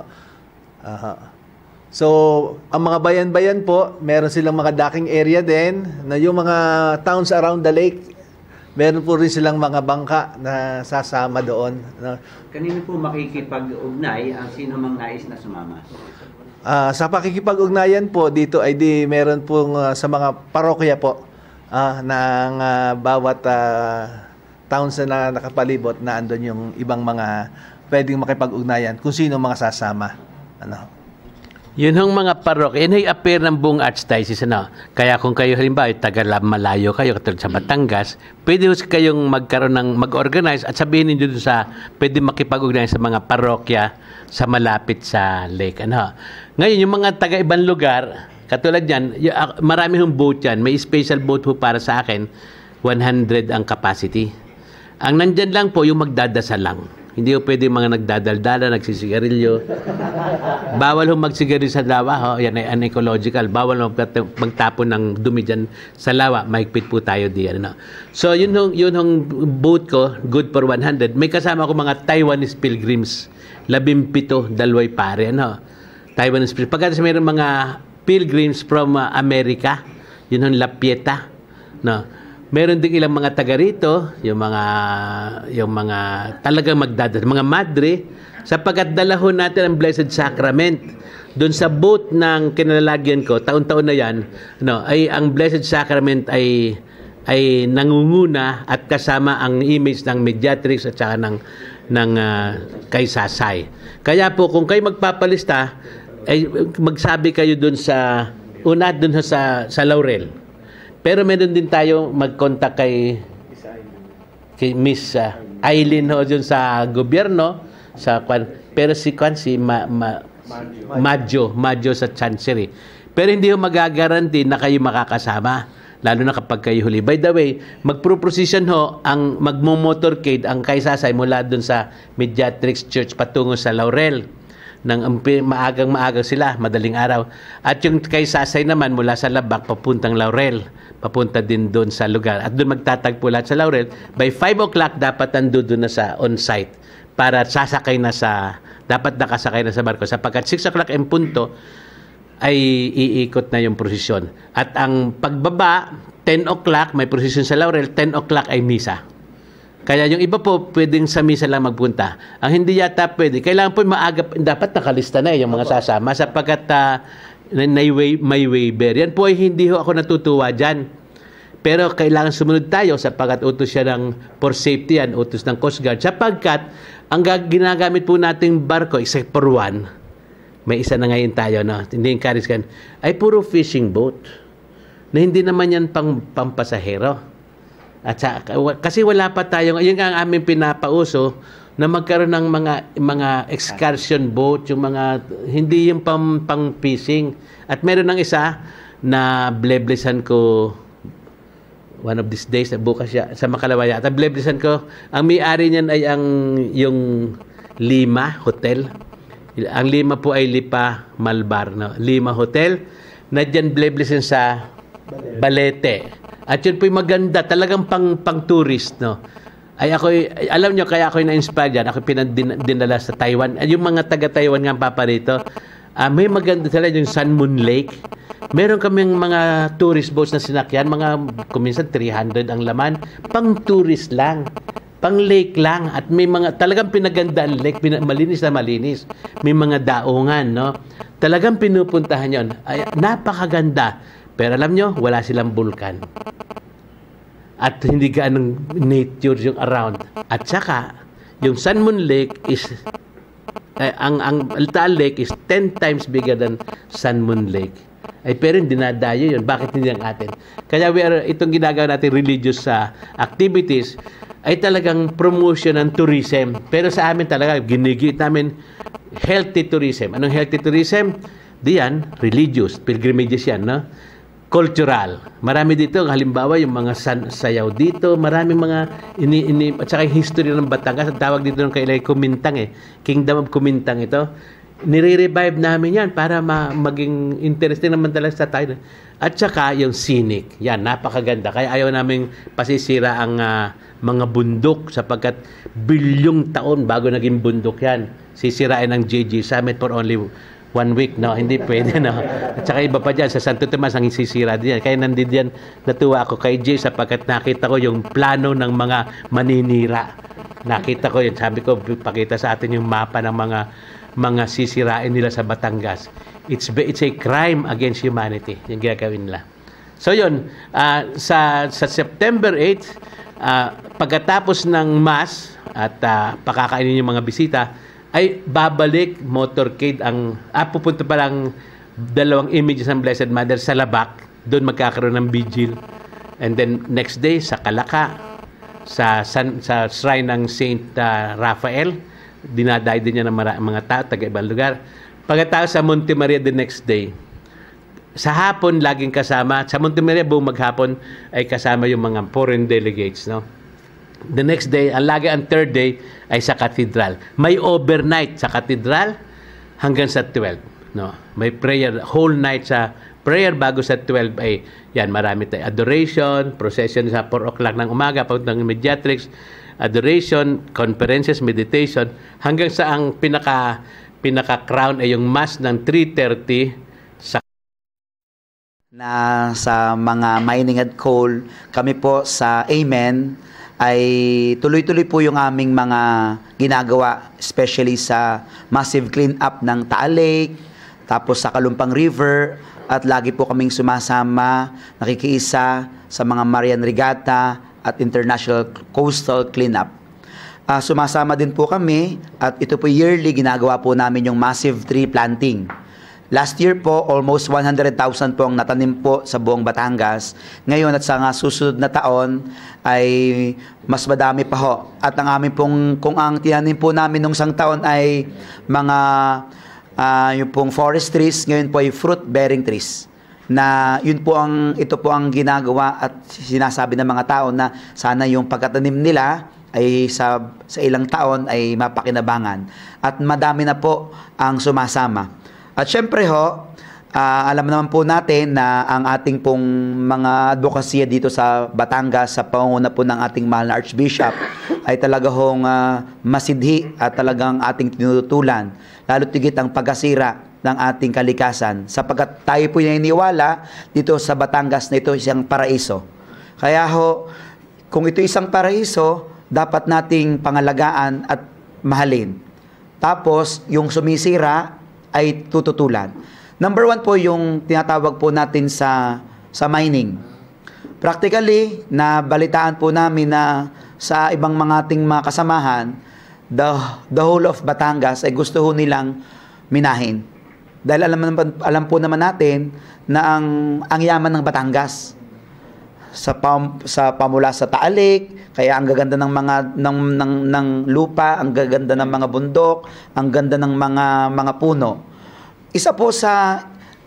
So, ang mga bayan-bayan po, meron silang mga docking area din, na yung mga towns around the lake, meron po rin silang mga bangka na sasama doon. Kanino po makikipag-ugnay ang sino mang nais na sumama? Sa pakikipag-ugnayan po, dito ay meron pong sa mga parokya po, ng bawat towns na nakapalibot na andun yung ibang mga pwedeng makipag-ugnayan kung sino mga sasama. Yun hong mga parok, yun ay appear ng buong archdiocese. Kaya kung kayo halimbawa, malayo kayo, katulad sa Batangas, pwede kayong mag-organize at sabihin ninyo dun sa, pwede makipag-ugnayan sa mga parokya sa malapit sa lake. Ngayon, yung mga taga-ibang lugar, katulad yan, marami hong boat yan. May special boat po para sa akin, 100 ang capacity. Ang nandyan lang po, yung magdadasal lang. Hindi po pwede mga nagdadaldala, nagsisigarilyo. Bawal hong magsigarilyo sa lawa. Yan ay unecological. Bawal hong magtapon ng dumi dyan sa lawa. Mahigpit po tayo diyan. So, yun hong boat ko, good for 100. May kasama ko mga Taiwanese pilgrims. 17, dalaway pare. Taiwanese pilgrims. Pagkatapos mayroon mga pilgrims from America. Yun hong La Pieta. Meron din ilang mga taga rito, yung mga talagang magdadasal, mga madre, sapagkat dalahon natin ang Blessed Sacrament. Doon sa boat ng kinalalagyan ko, taon-taon na yan, ay ang Blessed Sacrament ay nangunguna at kasama ang image ng mediatrix at saka ng kay Sasay. Kaya po, kung kayo magpapalista, ay magsabi kayo doon sa Laurel. Pero meron din tayo mag-contact kay Miss Eileen dun sa gobyerno, pero si Maggio sa Chancery. Pero hindi ho magagaranti na kayo makakasama, lalo na kapag kayo huli. By the way, magpro-procession ang magmo-motorcade ang kay Sasay mula dun sa Mediatrix Church patungo sa Laurel. Maagang-maagang sila, madaling araw. At yung kay Sasay naman mula sa Labak papuntang Laurel, papunta din doon sa lugar. At doon magtatagpo lahat sa Laurel. By 5 o'clock dapat doon na sa on-site para dapat nakasakay na sa barko. Sapagkat 6 o'clock en punto ay iikot na yung prosesyon. At ang pagbaba, 10 o'clock, may prosesyon sa Laurel, 10 o'clock ay misa. Kaya yung iba po, pwedeng sa misa lang magpunta. Ang hindi yata pwede, kailangan po maaga, dapat nakalista na yung mga sasama sapagkat may waiver. Yan po ay hindi ho ako natutuwa dyan. Pero kailangan sumunod tayo sapagkat utos siya for safety yan, utos ng Coast Guard. Sapagkat ang ginagamit po nating barko, except for one, may isa na ngayon tayo, hindi encourage kan, ay puro fishing boat. Na hindi naman yan pampasahero. At kasi wala pa tayo, yun ang aming pinapauso, na magkaroon ng mga excursion boat, yung mga hindi yung pang fishing. At meron ng isa na bleblisan ko one of these days, bukas siya sa Makalawaya. At bleblisan ko, ang may-ari niyan ay yung Lima Hotel. Ang Lima po ay Lipa Malbar, Lima Hotel. Na diyan bleblisan sa Balete. At yun po'y maganda, talagang pang tourist, alam nyo, kaya ako na-inspire dyan. Ako pinadinala sa Taiwan. Yung mga taga-Taiwan nga paparito, may maganda sila yung Sun Moon Lake. Meron kaming mga tourist boats na sinakyan, kuminsan 300 ang laman, pang tourist lang, pang lake lang, at may mga talagang pinaganda ang lake, malinis na malinis, may mga daungan, no? Talagang pinupuntahan yon. Ay, napakaganda, pero alam nyo, wala silang bulkan at hindi gaanong nature yung around. At saka yung Sun Moon Lake is ang Taal Lake is 10 times bigger than Sun Moon Lake. Pero dinadayo yun. Bakit hindi ang atin? Kaya itong ginagawa natin religious activities ay talagang promotion ng tourism. Pero sa amin talaga, ginigit namin healthy tourism. Anong healthy tourism? Diyan, religious. Pilgrimages yan, no? Cultural. Marami dito, halimbawa, yung mga sayaw dito, maraming mga at saka yung history ng Batangas, ang tawag dito ng kailay Kumintang Kingdom of Kumintang ito. Nire-revive namin yan para maging interesting naman talaga sa tayo. At saka yung scenic. Yan, napakaganda. Kaya ayaw namin pasisira ang mga bundok sapagkat bilyong taon bago naging bundok yan. Sisirain ng JG Summit for only 1 week. No, hindi pwede. No? At saka iba pa dyan, sa Santo Tomas ang sisira din yan. Kaya nandito yan, natuwa ako kay Jay sapagkat nakita ko yung plano ng mga maninira. Nakita ko yun. Sabi ko, pakita sa atin yung mapa ng mga sisirain nila sa Batangas. It's a crime against humanity yung gagawin nila. So yun, sa September 8, pagkatapos ng mass at pakakainin yung mga bisita, ay babalik motorcade pupunta pa lang 2 images ng Blessed Mother sa Labac. Doon magkakaroon ng vigil. And then next day sa Calaca, sa shrine ng Saint Raphael, dinadayo din niya ng mga tao, taga-ibang lugar. Pagkatapos sa Monte Maria the next day, sa hapon laging kasama, sa Monte Maria buong maghapon ay kasama yung mga foreign delegates, no? The next day, ang third day ay sa Cathedral. May overnight sa Cathedral hanggang sa 12, no? May prayer, whole night sa prayer bago sa 12 ay yan, marami tayo adoration, procession sa 4 o'clock ng umaga, pagpunta ng mediatrix, adoration, conferences, meditation, hanggang sa ang pinaka-crown ay yung mass ng 3:30 sa mga mining at coal. Kami po sa Amen ay tuloy-tuloy po yung aming mga ginagawa, especially sa massive clean up ng Taal Lake, tapos sa Kalumpang River, at lagi po kaming sumasama, nakikiisa sa mga Marian Regatta at International Coastal Cleanup. Sumasama din po kami at ito po yearly ginagawa po namin yung massive tree planting. Last year po, almost 100,000 po ang natanim po sa buong Batangas. Ngayon at sa susunod na taon ay mas madami pa ho. At ang amin pong, kung ang tinanim po namin nung isang taon ay mga yung pong forest trees, ngayon po ay fruit-bearing trees. Na ito po ang ginagawa at sinasabi ng mga tao na sana yung pagkatanim nila ay sa ilang taon ay mapakinabangan. At madami na po ang sumasama. At syempre ho, alam naman po natin na ang ating pong mga advokasya dito sa Batangas sa pangunguna po ng ating mahal na Archbishop ay talaga hong masidhi at talagang ating tinututulan, lalo tigit ang pagkasira ng ating kalikasan sapagkat tayo po yung iniwala dito sa Batangas na ito isang paraiso. Kaya ho, kung ito isang paraiso, dapat nating pangalagaan at mahalin. Tapos, yung sumisira ay tututulan. Number 1 po yung tinatawag po natin sa mining. Practically, nabalitaan po namin na sa ibang mga ating mga kasamahan, the whole of Batangas ay gusto ho nilang minahin. Dahil alam po naman natin na ang yaman ng Batangas sa pamula sa Taal Lake, kaya ang gaganda ng mga ng lupa, ang gaganda ng mga bundok, ang ganda ng mga puno. Isa po sa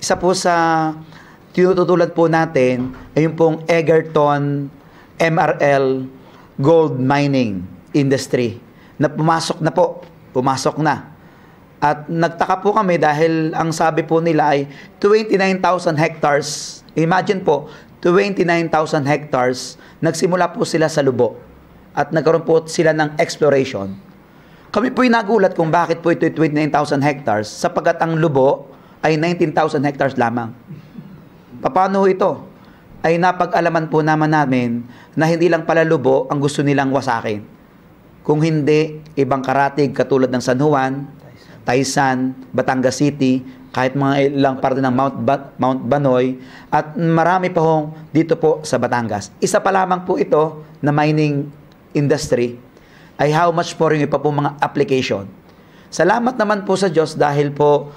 tinututulan po natin ay yung pong Egerton MRL gold mining industry na pumasok na. At nagtaka po kami dahil ang sabi po nila ay 29,000 hectares. Imagine po, 29,000 hectares, nagsimula po sila sa Lubo. at nagkaroon po sila ng exploration. Kami po'y nagulat kung bakit po ito 29,000 hectares sapagkat ang Lubo ay 19,000 hectares lamang. Paano ito? Ay napag-alaman po namin na hindi lang pala Lubo ang gusto nilang wasakin. Kung hindi, ibang karatig katulad ng San Juan, Taysan, Batangas City, kahit mga ilang parte ng Mount Banoy, at marami pa hong dito po sa Batangas. Isa pa lamang po ito na mining industry ay how much more yung iba po mga application. Salamat naman po sa Diyos dahil po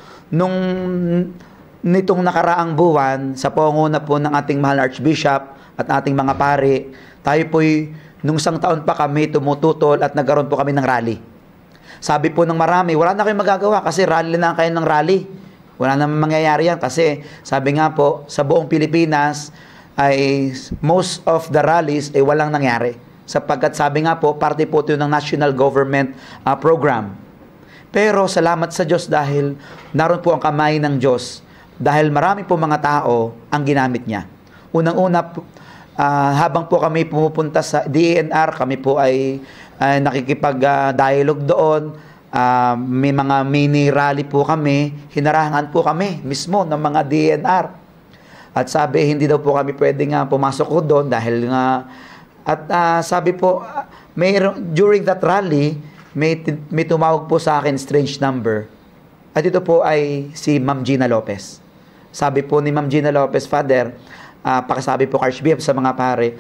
nitong nakaraang buwan sa pangunguna po ng ating mahal na Archbishop at ating mga pare, tayo po'y nung isang taon pa kami tumututol at nagkaroon po kami ng rally. Sabi po ng marami, wala na kayong magagawa kasi rally na kayo ng rally. Wala naman mangyayari yan kasi sabi nga po sa buong Pilipinas ay most of the rallies ay walang nangyari. Sapagkat sabi nga po, parte po ito ng national government program. Pero salamat sa Diyos dahil naroon po ang kamay ng Diyos. Dahil marami po mga tao ang ginamit niya. Unang-una, habang po kami pumupunta sa DENR, kami po ay nakikipag-dialogue doon. May mga mini rally po kami. Hinarangan po kami mismo ng mga DENR. At sabi, hindi daw po kami pwedeng pumasok ko doon dahil nga sabi po, during that rally, may tumawag po sa akin strange number. At ito po ay si Ma'am Gina Lopez. Sabi po ni Ma'am Gina Lopez, Father, pakisabi po Archbishop sa mga pare,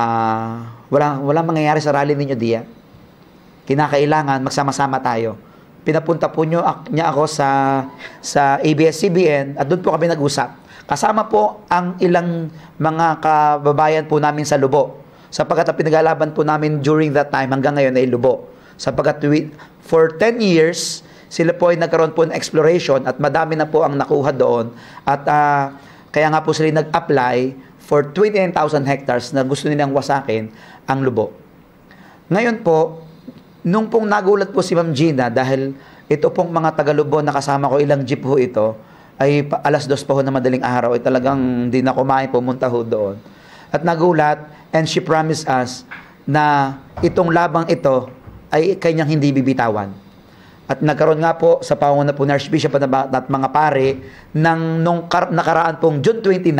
walang mangyayari sa rally ninyo diya. Kinakailangan magsama-sama tayo. Pinapunta po niya ako sa ABS-CBN at doon po kami nag-usap. Kasama po ang ilang mga kababayan po namin sa Lubo. Sapagkat ang pinag-alaban po namin during that time hanggang ngayon ay Lubo. Sapagkat for 10 years, sila po ay nagkaroon po ng exploration at madami na po ang nakuha doon. At kaya nga po sila nag-apply for 29,000 hectares na gusto nilang wasakin ang Lubo. Ngayon po, nung pong nagulat po si Ma'am Gina dahil ito pong mga taga-Lubo na kasama ko, ilang jeep ho ito, ay alas 2 pa ho na madaling araw, ay talagang hindi na kumain, pumunta ho doon. At nagulat, and she promised us na itong labang ito ay kanyang hindi bibitawan. At nagkaroon nga po sa pangunguna po ng Archbishop at mga pare nung nakaraan pong June 29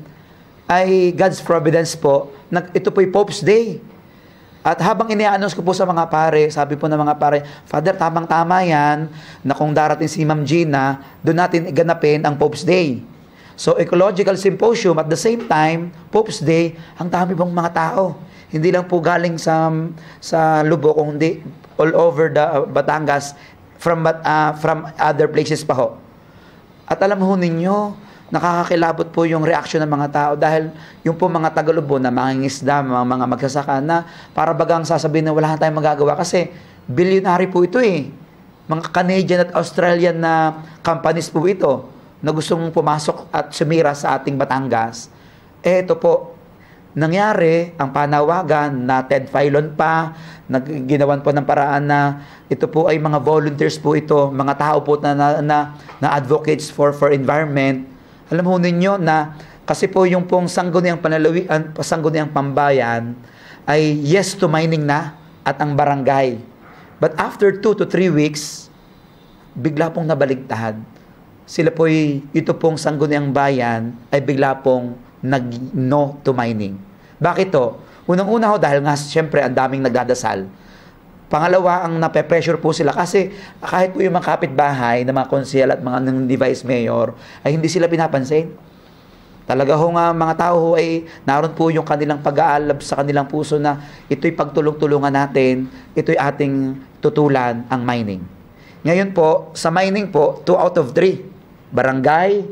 ay God's providence po, ito po ay Pope's Day. At habang ina-announce ko po sa mga pare, sabi po ng mga pare, Father, tamang-tama yan na kung darating si Ma'am Gina, doon natin ganapin ang Pope's Day. So, Ecological Symposium at the same time, Pope's Day, ang dami pong mga tao. Hindi lang po galing sa Lubo, kundi all over the Batangas from other places pa ho. At alam ho ninyo, nakakakilabot po yung reaction ng mga tao dahil yung po mga Taga-Lubo na mangingisda, mga magsasaka na para bagang sasabihin na wala tayong magagawa kasi billionaire po ito eh. Mga Canadian at Australian na companies po ito na gustong pumasok at sumira sa ating Batangas. Ito po, nangyari ang panawagan na Ted Filon pa, ginawan po ng paraan na ito po ay mga volunteers po ito, mga tao po na advocates for environment. Alam mo ninyo na kasi po yung pong sangguniang sangguniang pambayan ay yes to mining na at ang barangay. But after 2 to 3 weeks, bigla pong nabaligtad. Sila po ito pong sangguniang bayan ay bigla pong nag-no to mining. Bakit to? Unang-una ho dahil nga siyempre ang daming nagdadasal. Pangalawa, ang nape-pressure po sila kasi kahit po yung mga kapitbahay na mga konsehal at mga vice mayor ay hindi sila pinapansin. Talaga ho nga mga tao ho ay naroon po yung kanilang pag-aalab sa kanilang puso na ito'y pagtulong-tulungan natin, ito'y ating tutulan ang mining. Ngayon po, sa mining po, 2 out of 3. Barangay,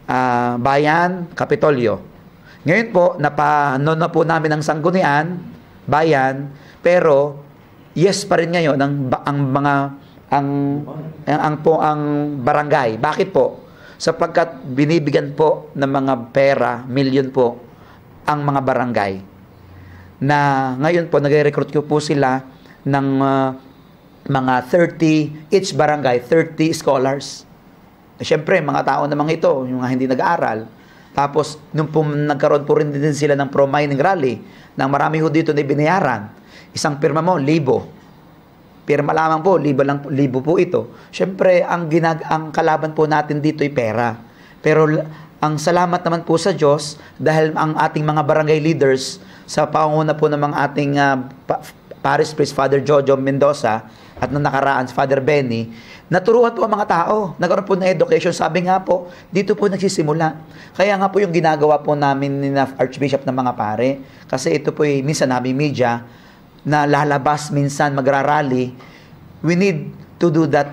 bayan, Kapitolyo. Ngayon po, napanood na po namin ang sanggunian, bayan, pero yes pa rin ngayon ang barangay. Bakit po? Sapagkat binibigyan po ng mga pera, milyon po, ang mga barangay. Na ngayon po, nag-recruit ko po sila ng mga 30, each barangay, 30 scholars. Siyempre, mga tao namang ito, yung hindi nag-aaral. Tapos, nung nagkaroon po rin din sila ng pro-mining rally, nang marami ho dito na binayaran. Isang pirma mo, 1,000. Pirma lamang po, 1,000 po ito. Siyempre, ang kalaban po natin dito ay pera. Pero ang salamat naman po sa Diyos dahil ang ating mga barangay leaders sa pangunguna po ng mga ating Parish Priest Father Jojo Mendoza at nung nakaraan si Father Benny, naturuan po ang mga tao. Nagkaroon po ng education. Sabi nga po, dito po nagsisimula. Kaya nga po yung ginagawa po namin ni Archbishop ng mga pare. Kasi ito po minsan namin media na lalabas, minsan magrarally. We need to do that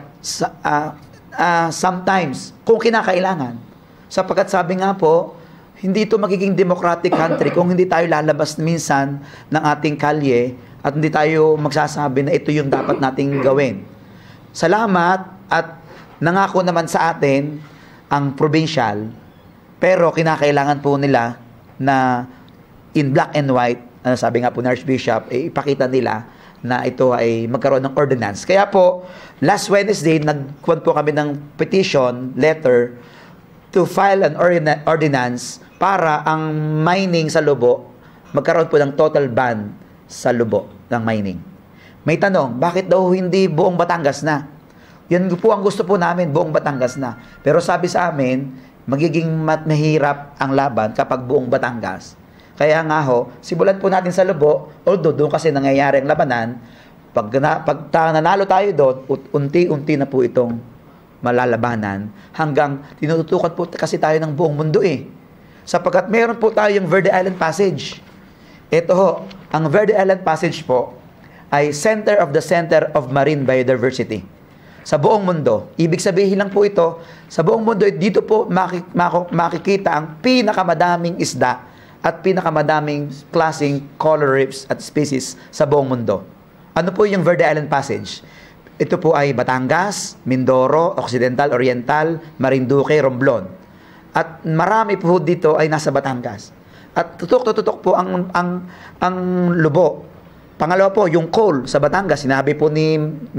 sometimes kung kinakailangan. Sapagkat sabi nga po, hindi ito magiging democratic country kung hindi tayo lalabas minsan ng ating kalye at hindi tayo magsasabi na ito yung dapat nating gawin. Salamat at nangako naman sa atin ang provincial, pero kinakailangan po nila na in black and white, sabi nga po ng Archbishop, ipakita nila na ito ay magkaroon ng ordinance. Kaya po, last Wednesday, nagkuhan po kami ng petition letter to file an ordinance para ang mining sa Lubo, magkaroon po ng total ban sa Lubo ng mining. May tanong, bakit daw hindi buong Batangas na? Yan po ang gusto po namin, buong Batangas na. Pero sabi sa amin, magiging mahirap ang laban kapag buong Batangas. Kaya nga ho, simulan po natin sa Lubo, although doon kasi nangyayari ang labanan, pag nanalo tayo doon, unti-unti na po itong malalabanan hanggang tinututukan po kasi tayo ng buong mundo sapagkat meron po tayong Verde Island Passage. Ito ho, ang Verde Island Passage po ay center of marine biodiversity sa buong mundo. Ibig sabihin lang po ito, sa buong mundo, dito po makikita ang pinakamadaming isda at pinakamadaming klaseng coral reefs at species sa buong mundo. Ano po yung Verde Island Passage? Ito po ay Batangas, Mindoro, Occidental, Oriental, Marinduque, Romblon. At marami po dito ay nasa Batangas. At tutok po ang Lubo. Pangalawa po, yung coal sa Batangas, sinabi po ni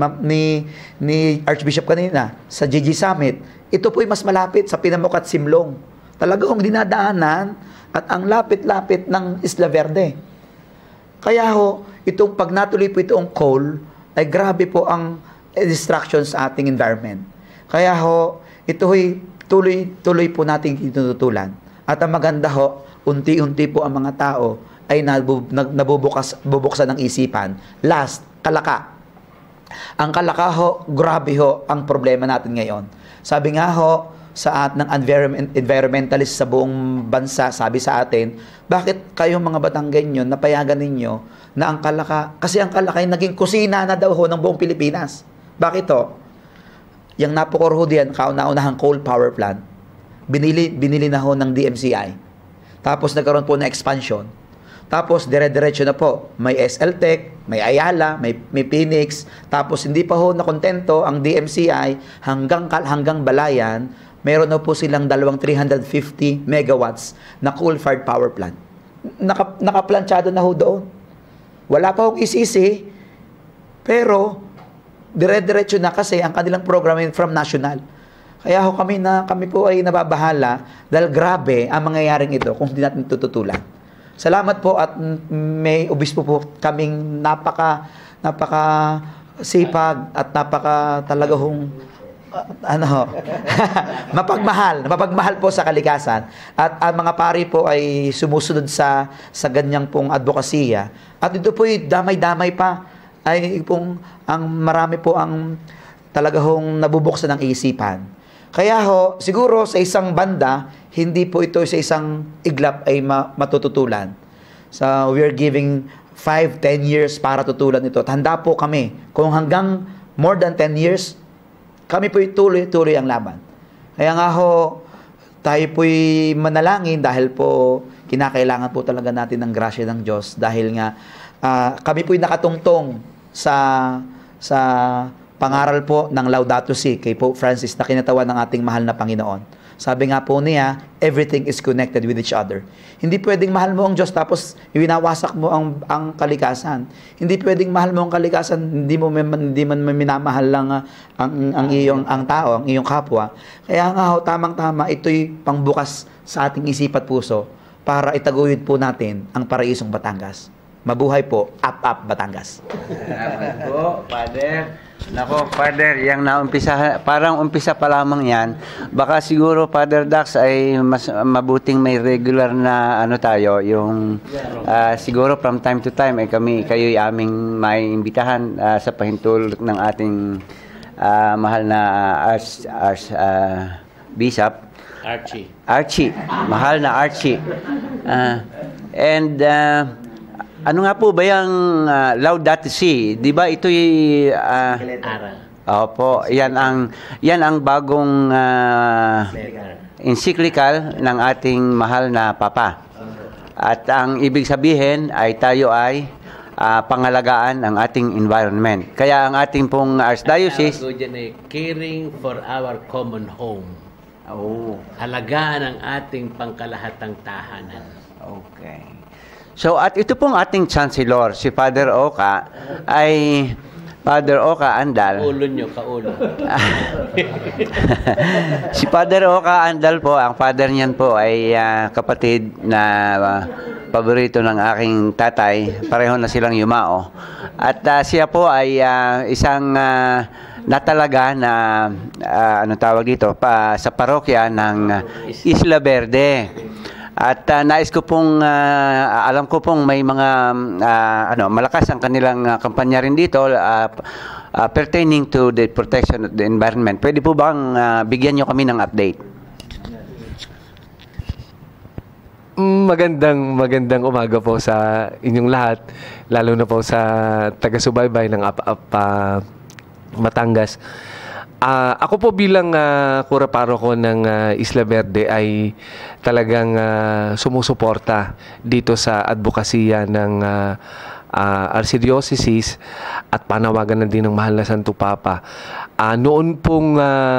Archbishop kanina sa GG Summit, ito po ay mas malapit sa Pinamok at Simlong. Talagang dinadaanan at ang lapit-lapit ng Isla Verde. Kaya ho, itong pag natuloy po itong coal, ay grabe po ang distraction sa ating environment. Kaya ho, ito ay tuloy po nating tinututulan. At ang maganda ho, unti-unti po ang mga tao ay nabubuksan ng isipan. Last, kalaka. Ang kalaka ho, grabe ho ang problema natin ngayon. Sabi nga ho, sa ng environmentalist sa buong bansa, sabi sa atin, bakit kayong mga Batanggenyo napayagan ninyo na ang kalaka, kasi ang kalaka ay naging kusina na daw ho ng buong Pilipinas. Bakit to? Yung Napocor diyan, kauna-unahang coal power plant, binili na ho ng DMCI. Tapos nagkaroon po ng expansion. Tapos dire-diretso na po, may SLTech, may Ayala, may Phoenix. Tapos hindi pa ho nakontento ang DMCI hanggang Balayan, meron na po silang 350 megawatts na coal-fired power plant. Nakaplanchado na ho doon. Wala pa hong isisi, pero dire-diretso na kasi ang kanilang programming from national. Kaya ho kami po ay nababahala dahil grabe ang mangyayaring ito kung hindi natin tututulan. Salamat po at may obispo po kaming napaka sipag at napaka talaga hong mapagmahal po sa kalikasan. At ang mga pari po ay sumusunod sa ganyang pong advokasya. At ito po ay damay-damay pa ay pong marami po ang talaga hong nabubuksan ng isipan. Kaya ho, siguro sa isang banda, hindi po ito sa isang iglap ay matututulan. So, we're giving 5-10 years para tutulan ito. At handa po kami. Kung hanggang more than 10 years, kami po'y tuloy-tuloy ang laban. Kaya nga ho, tayo po'y manalangin dahil po kinakailangan po talaga natin ng grasya ng Diyos. Dahil nga, kami po'y nakatungtong sa pangaral po ng Laudato Si kay Pope Francis na kinatawan ng ating mahal na Panginoon. Sabi nga po niya, everything is connected with each other. Hindi pwedeng mahal mo ang Diyos tapos iwinawasak mo ang kalikasan. Hindi pwedeng mahal mo ang kalikasan, hindi man minamahal lang ang tao, ang iyong kapwa. Kaya nga ho, tamang-tama, ito'y pangbukas sa ating isip at puso para itaguyod po natin ang paraisong Batangas. Mabuhay po, up Batangas. Salamat po, Father. Nako, Father, yung naumpisa, parang umpisa pa lamang yan. Baka siguro, Father Dax, ay mas mabuting may regular na tayo, yung siguro from time to time, ay kayo'y aming may imbitahan sa pahintulot ng ating mahal na Bishop. Archie. Mahal na Archie. Ano nga po ba yung Laudato Si? 'Di ba ito'y Aral. Opo, yan ang bagong encyclical ng ating mahal na Papa. At ang ibig sabihin ay tayo ay pangalagaan ang ating environment. Kaya ang ating pong Archdiocese caring for our common home. Alagaan ang ating pangkalahatang tahanan. Okay. So at ito pong ating Chancellor, si Father Oka, ay Father Oka Andal. Ulo nyo, kaulo. Si Father Oka Andal po, ang father niyan po ay kapatid na paborito ng aking tatay. Pareho na silang yumao. At siya po ay isang natalaga na tawag dito sa parokya ng Isla Verde. At nais ko pong alam ko pong may mga malakas ang kanilang kampanya rin dito pertaining to the protection of the environment. Pwede po bang bigyan niyo kami ng update? Magandang umaga po sa inyong lahat, lalo na po sa taga-subaybay ng Batangas. Ako po bilang kura paroko ng Isla Verde ay talagang sumusuporta dito sa advokasya ng Archdiocese at panawagan na din ng mahal na Santo Papa. Noon pong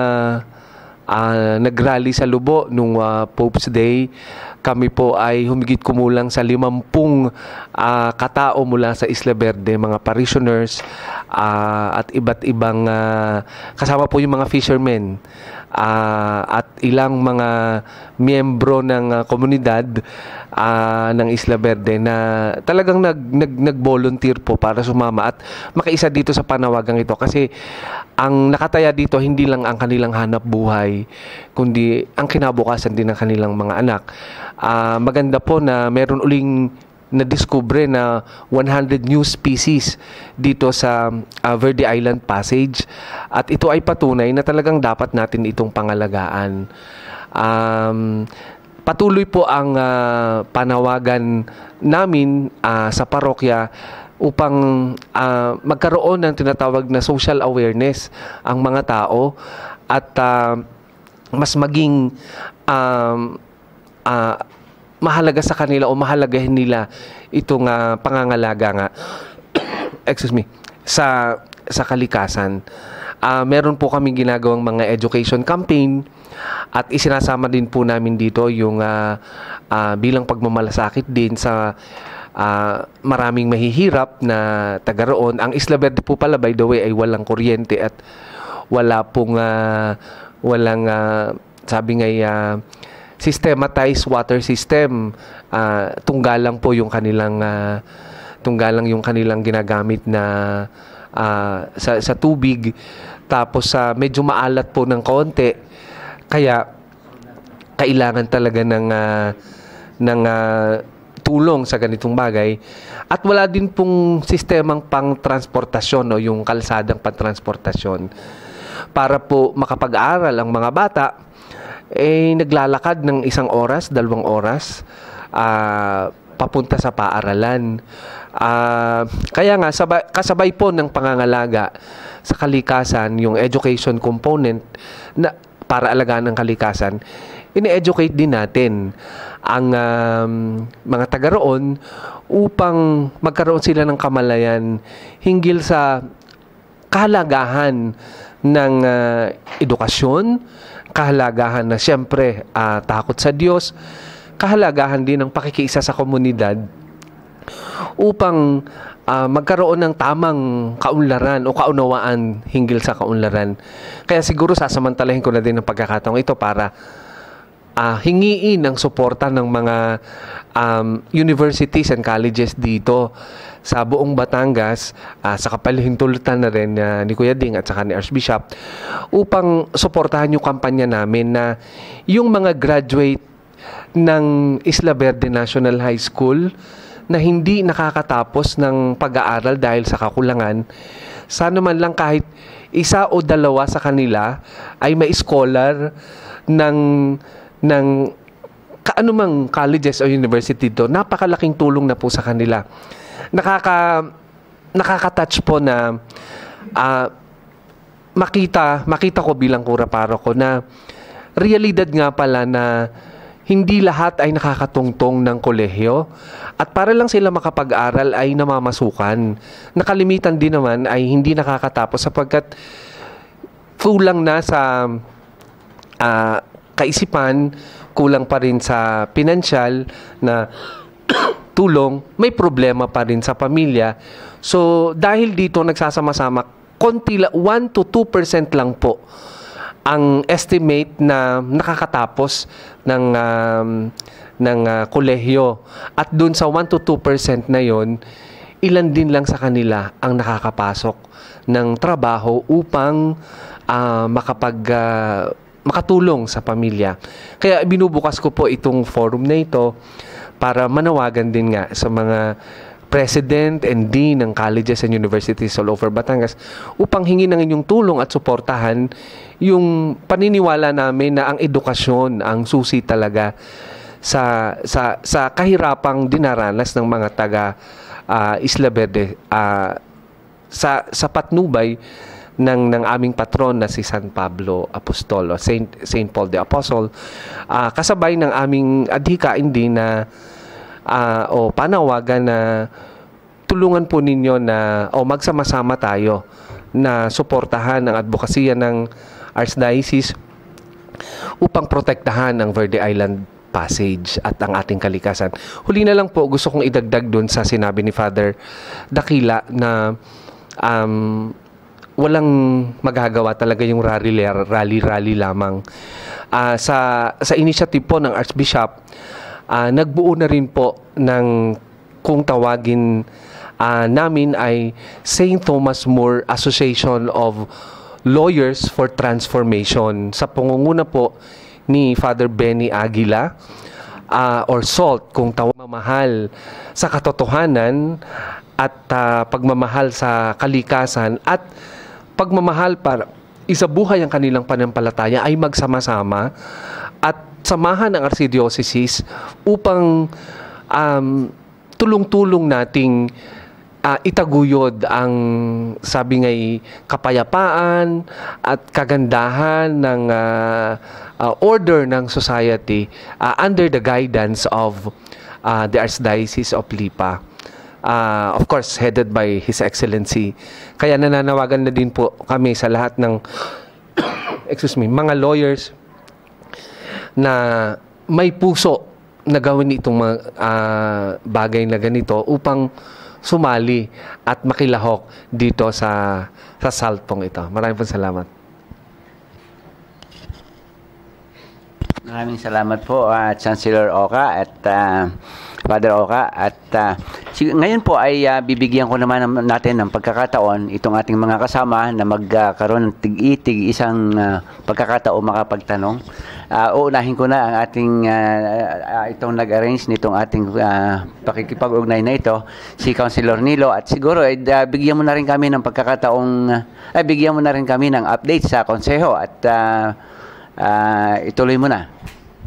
nagrally sa Lubo nung Pope's Day, kami po ay humigit kumulang sa 50 katao mula sa Isla Verde, mga parishioners at iba't ibang kasama po yung mga fishermen at ilang mga miyembro ng komunidad ng Isla Verde na talagang nag-volunteer po para sumama at makiisa dito sa panawagang ito, kasi ang nakataya dito hindi lang ang kanilang hanap buhay kundi ang kinabukasan din ng kanilang mga anak. Maganda po na meron uling nadiskubre na 100 new species dito sa Verde Island Passage at ito ay patunay na talagang dapat natin itong pangalagaan. Patuloy po ang panawagan namin sa parokya upang magkaroon ng tinatawag na social awareness ang mga tao at mas maging mahalaga sa kanila o mahalagahin nila itong pangangalaga nga sa kalikasan. Meron po kaming ginagawang mga education campaign at isinasama din po namin dito yung bilang pagmamalasakit din sa maraming mahihirap na taga roon. Ang Isla Verde po pala, by the way, ay walang kuryente at wala pong sabi nga systematized water system. Tunggalang po yung kanilang ginagamit na sa tubig, tapos medyo maalat po ng konti, kaya kailangan talaga ng tulong sa ganitong bagay. At wala din pong sistemang pang-transportasyon o yung kalsadang pang-transportasyon para po makapag-aral ang mga bata. Naglalakad ng 1 oras, 2 oras papunta sa paaralan. Kaya nga kasabay po ng pangangalaga sa kalikasan, yung education component na para alagaan ang kalikasan, ini-educate din natin ang mga taga roon upang magkaroon sila ng kamalayan hinggil sa kahalagahan ng edukasyon, kahalagahan na siyempre takot sa Diyos, kahalagahan din ng pakikiisa sa komunidad upang magkaroon ng tamang kaunlaran o kaunawaan hinggil sa kaunlaran. Kaya siguro sasamantalahin ko na din ang pagkakataong ito para hingiin ng suporta ng mga universities and colleges dito sa buong Batangas, sa kapalihintulutan na rin ni Kuya Ding at saka ni Archbishop, upang suportahan yung kampanya namin na yung mga graduate ng Isla Verde National High School na hindi nakakatapos ng pag-aaral dahil sa kakulangan, sana man lang kahit isa o dalawa sa kanila ay may scholar ng kaanumang colleges o university dito. Napakalaking tulong na po sa kanila. Nakaka-touch po na makita ko bilang kura paroko na realidad nga pala na hindi lahat ay nakakatungtong ng kolehiyo at para lang sila makapag-aral ay namamasukan. Nakalimitan din naman ay hindi nakakatapos sapagkat kulang na sa kaisipan, kulang pa rin sa pinansyal na tulong, may problema pa rin sa pamilya. So, dahil dito nagsasama-sama, konti 1 to 2% lang po ang estimate na nakakatapos ng kolehiyo. At dun sa 1 to 2% na yon, ilan din lang sa kanila ang nakakapasok ng trabaho upang makatulong sa pamilya. Kaya binubukas ko po itong forum na ito para manawagan din nga sa mga president and dean ng colleges and universities all over Batangas upang hingin ng inyong tulong at suportahan yung paniniwala namin na ang edukasyon ang susi talaga sa kahirapang dinaranas ng mga taga Isla Verde sa patnubay ng aming patron na si San Pablo Apostolo, Saint Paul the Apostle, kasabay ng aming adhikain din na o panawagan na tulungan po ninyo na magsama-sama tayo na suportahan ang advokasya ng Archdiocese upang protektahan ang Verde Island Passage at ang ating kalikasan. Huli na lang po, gusto kong idagdag dun sa sinabi ni Father Dakila na walang magagawa talaga yung rally lamang. Sa initiative po ng Archbishop, nagbuo na rin po ng kung tawagin namin ay St. Thomas More Association of Lawyers for Transformation sa pangunguna po ni Father Benny Aguila or SALT kung tawagmamahal sa katotohanan at pagmamahal sa kalikasan at pagmamahal para isabuhay ang kanilang panampalataya ay magsama-sama at samahan ng Archdiocese upang tulong-tulong nating itaguyod ang sabi nga'y kapayapaan at kagandahan ng order ng society under the guidance of the Archdiocese of Lipa. Of course, headed by His Excellency. Kaya nananawagan na din po kami sa lahat ng mga lawyers na may puso na gawin itong mga bagay na ganito upang sumali at makilahok dito sa SALT pong ito. Maraming po salamat. Maraming salamat po Chancellor Oka at Father Oka at ngayon po ay bibigyan ko naman natin ng pagkakataon itong ating mga kasama na magkaroon ng tig-itig isang pagkakataon makapagtanong. Uunahin ko na ang ating itong nag-arrange nitong ating pakikipag-ugnay na ito, si Councilor Nilo, at siguro bigyan mo na rin kami ng bigyan mo na rin kami ng update sa konseho at ituloy mo na.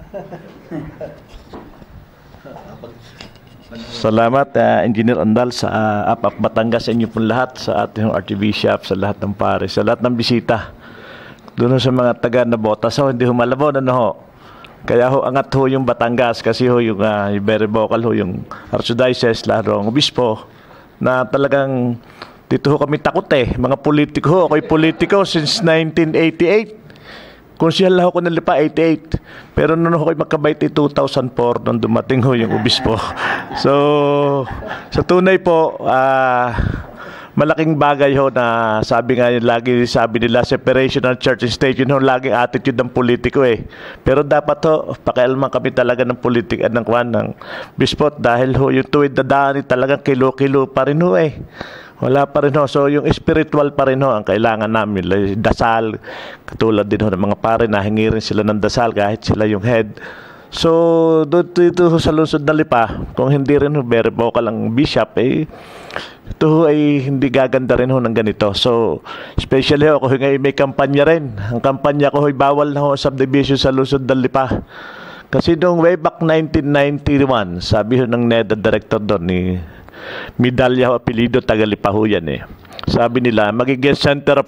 Salamat Engineer Andal sa APAP Batangas, sa inyo pong lahat, sa ating Archbishop, sa lahat ng pares, sa lahat ng bisita. Doon sa mga taga Nabotas, hindi ho malabo na ho. Kaya ho angat ho yung Batangas kasi ho yung very vocal ho yung Archdiocese, lalo ang obispo na talagang dito ho kami takot mga politiko ho. Ako'y politiko since 1988. Konsyal lang ako ng Lipa 88. Pero noon ako'y magkabait 2004 nung dumating ho yung obispo. So, sa tunay po, malaking bagay ho na sabi nga yun, lagi sabi nila separation ng church and state, yun ho laging attitude ng politiko eh. Pero dapat ho, pakialaman kami talaga ng politika ng bispot dahil ho yung tuwid na daan talagang kilo-kilo pa rin ho eh. Wala pa rin ho. So, yung spiritual pa rin ho ang kailangan namin. Dasal, katulad din ho ng mga pare na hingi rin sila ng dasal kahit sila yung head. So, dito sa lungsod ng Lipa, kung hindi rin ho, very vocal ang bishop, ito ho ay hindi gaganda rin ho ng ganito. So, especially ho, ako ngayon may kampanya rin. Ang kampanya ko ay bawal na ho subdivision sa lungsod ng Lipa. Kasi noong way back 1991, sabi ho ng NEDA director doon ni Medalya apelido Tagalipa ho yan eh. Sabi nila magiging center of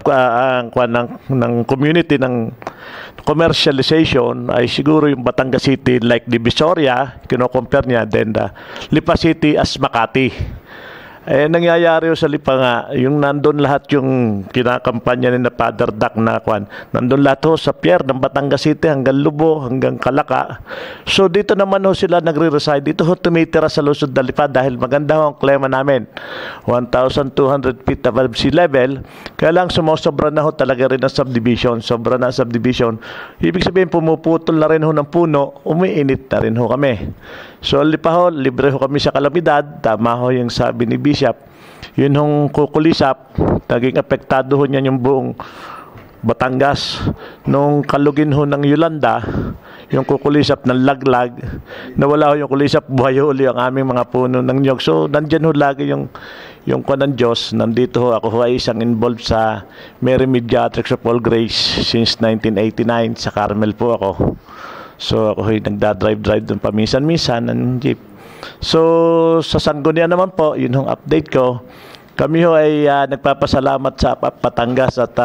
ng community ng commercialization ay siguro yung Batangas City like Divisoria, kino-compare niya, then the Lipa City as Makati. Nangyayari sa Lipa nga, yung nandun lahat yung kinakampanya ni na Father Dak na nandun lahat ho sa pier ng Batangas City hanggang Lubo, hanggang Kalaka. So dito naman ho sila nagre-reside. Dito ho tumitira sa lungsod ng Lipa dahil maganda ho ang klema namin. 1,200 feet above sea level. Kaya lang sumusobra na ho talaga rin ang subdivision. Sobra na ang subdivision. Ibig sabihin pumuputol na rin ho ng puno, umiinit na rin ho kami. So Lipa ho, libre ho kami sa kalamidad. Tama ho yung sabi ni Bishop. Yun hong kukulisap, naging apektado ho niyan yung buong Batangas. Nung kalugin ho ng Yolanda, yung kukulisap ng laglag, nawala ho yung kulisap, buhay ho uli ang aming mga puno ng nyog. So nandyan ho lagi yung kwan ng Diyos. Nandito ho, ako ho ay isang involved sa Mary Mediatrix of All Grace since 1989. Sa Carmel po ako. So ako ay nagdadrive doon paminsan-minsan ng jeep. So sa Sangguniang naman po, yun yung update ko. Kami ho ay nagpapasalamat sa Batangas at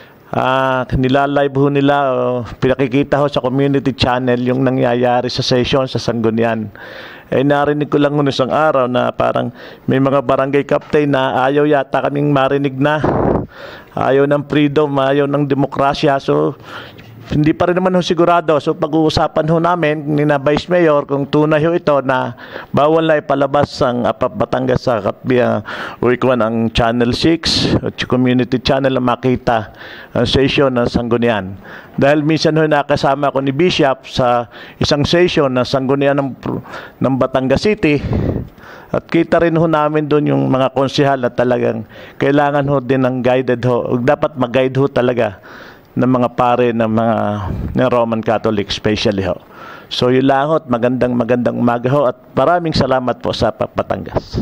nilalive ho nila, pinakikita ho sa community channel yung nangyayari sa session sa Sangguniang. Narinig ko lang noon isang araw na parang may mga barangay captain na ayaw yata kaming marinig na. Ayaw ng freedom, ayaw ng demokrasya. So hindi pa rin naman ho sigurado. So pag-uusapan ho namin ni na Vice Mayor kung tunay ho ito na bawal na ipalabas ang Batangas sa katbiang ang Channel 6 at community channel na makita ang session ng Sangguniang. Dahil minsan ho nakasama ko ni Bishop sa isang session ng Sangguniang ng Batangas City. At kita rin ho namin doon yung mga konsehal na talagang kailangan ho din ng guided ho. Dapat mag-guide ho talaga ng mga pare ng ng Roman Catholic especially ho. So yun lang ho, magandang umaga ho at maraming salamat po sa Batangas.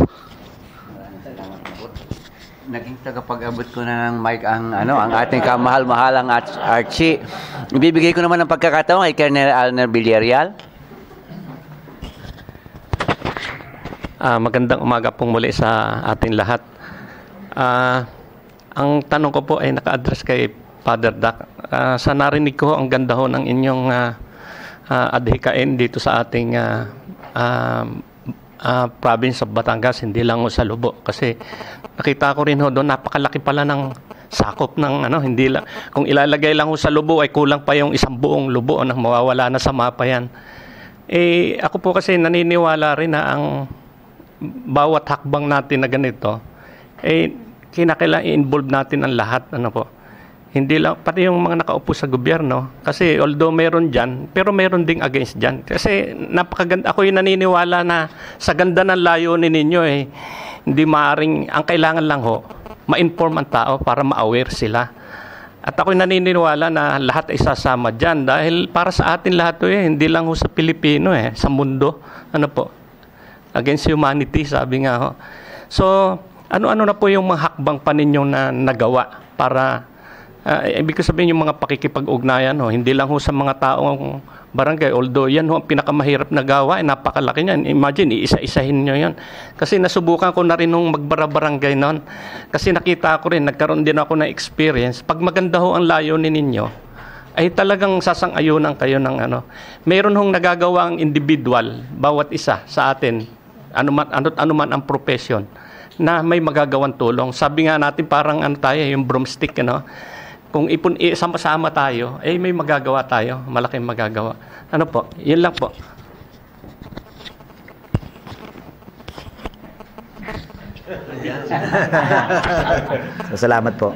Naging tagapag-abot ko na ng mic ang ating kamahal-mahalang Archie. Ibibigay ko naman ng pagkakataon kay Colonel Arnel Villarreal. Magandang umaga pong muli sa ating lahat. Ang tanong ko po ay naka-address kay Father Dak. Sa narinig ko, ang ganda ho ng inyong adhikain dito sa ating province of Batangas, hindi lang ho sa Lubo. Kasi nakita ko rin ho doon, napakalaki pala ng sakop ng hindi lang. Kung ilalagay lang ho sa Lubo, ay kulang pa yung isang buong Lubo na mawawala na sa mapa yan. Ako po kasi naniniwala rin na ang bawat hakbang natin na ganito, kinakailangan i-involve natin ang lahat. Hindi lang, pati yung mga nakaupo sa gobyerno. Kasi although meron dyan, pero meron ding against dyan. Kasi napakaganda. Ako yung naniniwala na sa ganda ng layunin ninyo hindi maaring, ang kailangan lang ho, ma-inform ang tao para ma-aware sila. At ako yung naniniwala na lahat ay sasama dyan. Dahil para sa atin lahat hindi lang ho sa Pilipino sa mundo. Against humanity, sabi nga ho. So, ano-ano na po yung mga hakbang pa ninyong na nagawa para ibig sabihin yung mga pakikipag-ugnayan hindi lang ho sa mga taong barangay, although yan ho ang pinakamahirap na gawa, napakalaki niyan. Imagine, iisa-isahin nyo yan. Kasi nasubukan ko na rin nung magbara-barangay noon. Kasi nakita ko rin, nagkaroon din ako ng experience. Pag maganda ho ang layunin ninyo, ay talagang sasang-ayunan kayo ng Meron hong nagagawa ang individual, bawat isa sa atin, anuman ang profession, na may magagawang tulong. Sabi nga natin parang tayo, yung broomstick, kung sama-sama tayo, may magagawa tayo. Malaking magagawa. Yun lang po. So, salamat po.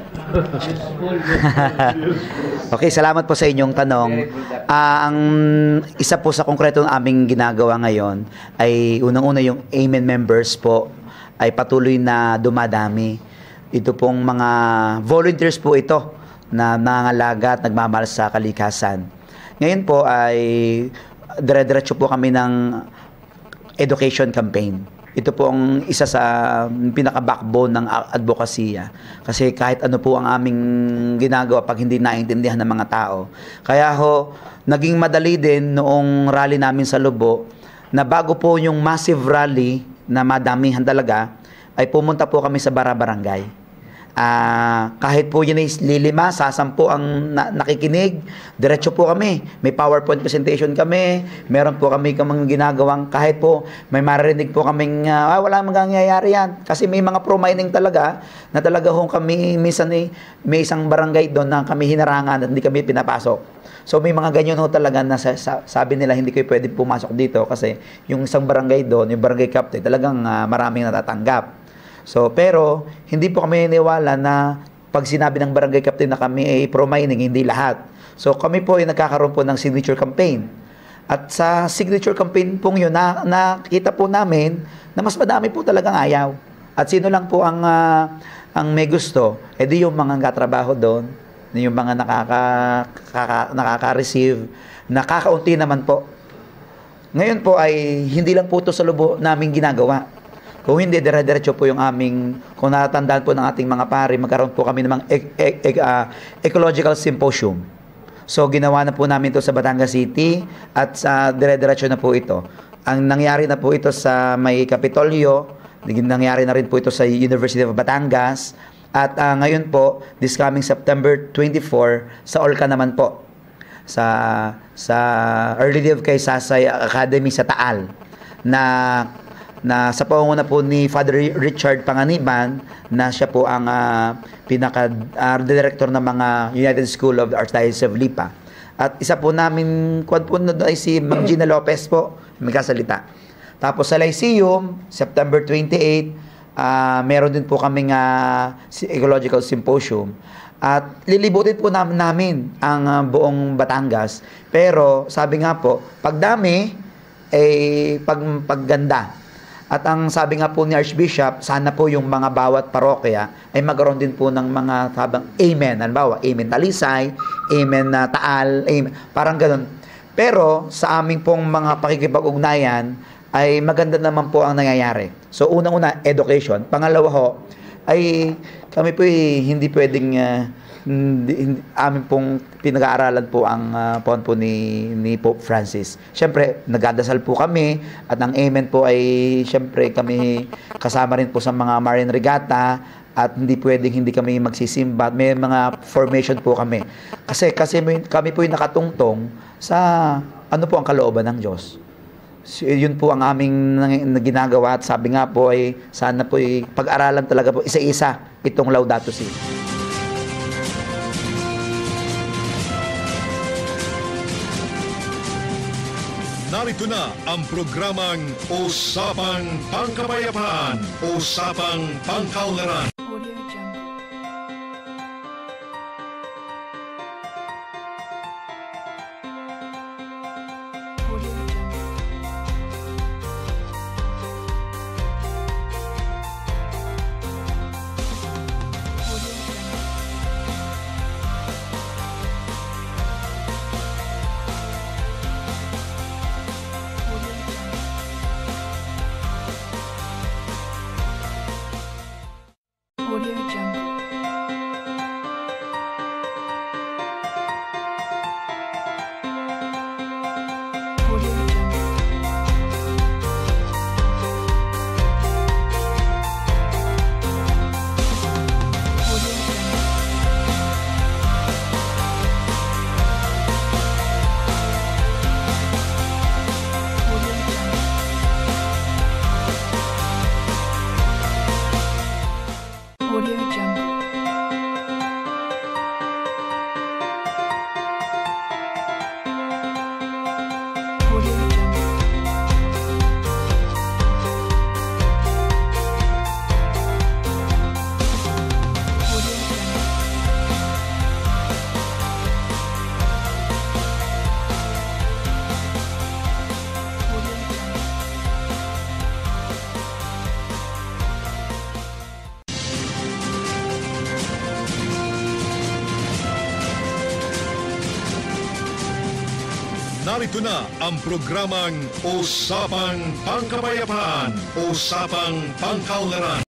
Okay, salamat po sa inyong tanong. Ang isa po sa konkretong aming ginagawa ngayon ay unang-una yung Amen members po ay patuloy na dumadami. Ito pong mga volunteers po ito na nangangalaga at nagmamahal sa kalikasan. Ngayon po ay dire-diretso po kami ng education campaign. Ito po ang isa sa pinaka-backbone ng advokasya. Kasi kahit ano po ang aming ginagawa pag hindi naintindihan ng mga tao. Kaya ho, naging madali din noong rally namin sa Lubo na bago po yung massive rally na madamihan talaga, ay pumunta po kami sa barangay. Kahit po yun ay lilima, sasampu ang nakikinig, diretso po kami. May PowerPoint presentation kami, meron po kami ginagawang, kahit po may maririnig po kaming, wala mangyayari yan. Kasi may mga pro-mining talaga, na talaga hong kami, minsan may isang barangay doon na kami hinarangan at hindi kami pinapasok. So may mga ganyan ho talaga na sabi nila hindi kayo pwede pumasok dito kasi yung isang barangay doon, yung barangay captain, talagang maraming natatanggap. So, pero hindi po kami niniwala na pag sinabi ng barangay captain na kami ay pro-mining, hindi lahat. So, kami po ay nagkakaroon po ng signature campaign. At sa signature campaign pong yun, nakita po namin na mas madami po talagang ayaw. At sino lang po ang may gusto, edi yung mga katrabaho doon, yung mga nakaka-receive, nakakaunti naman po. Ngayon po ay hindi lang po ito sa Lubo namin ginagawa. Kung hindi, dire-diretso po yung aming, kung natatandaan po ng ating mga pari, magkaroon po kami ng ecological symposium. So, ginawa na po namin ito sa Batangas City at sa dire-diretso na po ito. Ang nangyari na po ito sa may Kapitolyo, nangyari na rin po ito sa University of Batangas, at ngayon po, this coming September 24, sa Olca naman po, sa Early Day of Kay Sasay Academy sa Taal, na sa pangunguna po ni Father Richard Panganiban, na siya po ang pinaka-director ng mga United School of the Archdiocese of Lipa. At isa po namin, kuwan po na ay si Ma'am Gina Lopez po, may kasalita. Tapos sa Lyceum, September 28, meron din po kaming ecological symposium. At lilibutin po namin ang buong Batangas. Pero sabi nga po, pagdami, pagganda. At ang sabi nga po ni Archbishop, sana po yung mga bawat parokya ay magkaroon din po ng mga tabang Amen. Halimbawa, Amen Talisay, Amen Taal, Amen. Parang ganun. Pero sa aming pong mga pakikipag-ugnayan ay maganda naman po ang nangyayari. So unang-una, education. Pangalawa ho, ay kami po hindi pwedeng amin pong pinag-aaralan po ang pon po ni Pope Francis. Siyempre, nagdadasal po kami at ang Amen po ay siyempre kami kasama rin po sa mga Marine Regatta at hindi pwedeng hindi kami magsisimba. May mga formation po kami. Kasi kami po yung nakatungtong sa ano po ang kalooban ng Diyos. Yun po ang aming ginagawa at sabi nga po ay sana po pag-aralan talaga po isa-isa itong Laudato Si. Narito na ang programang Usapang Pangkapayapaan, Usapang Pangkaunlaran. Audio Jungle. Audio Jungle. Audio Jungle. Audio Jungle. Audio Jungle. Audio Jungle. Audio Jungle. Audio Jungle. Audio Jungle. Audio Jungle. Narito na ang programang Usapang Pangkapayapaan, Usapang Pangkaunlaran.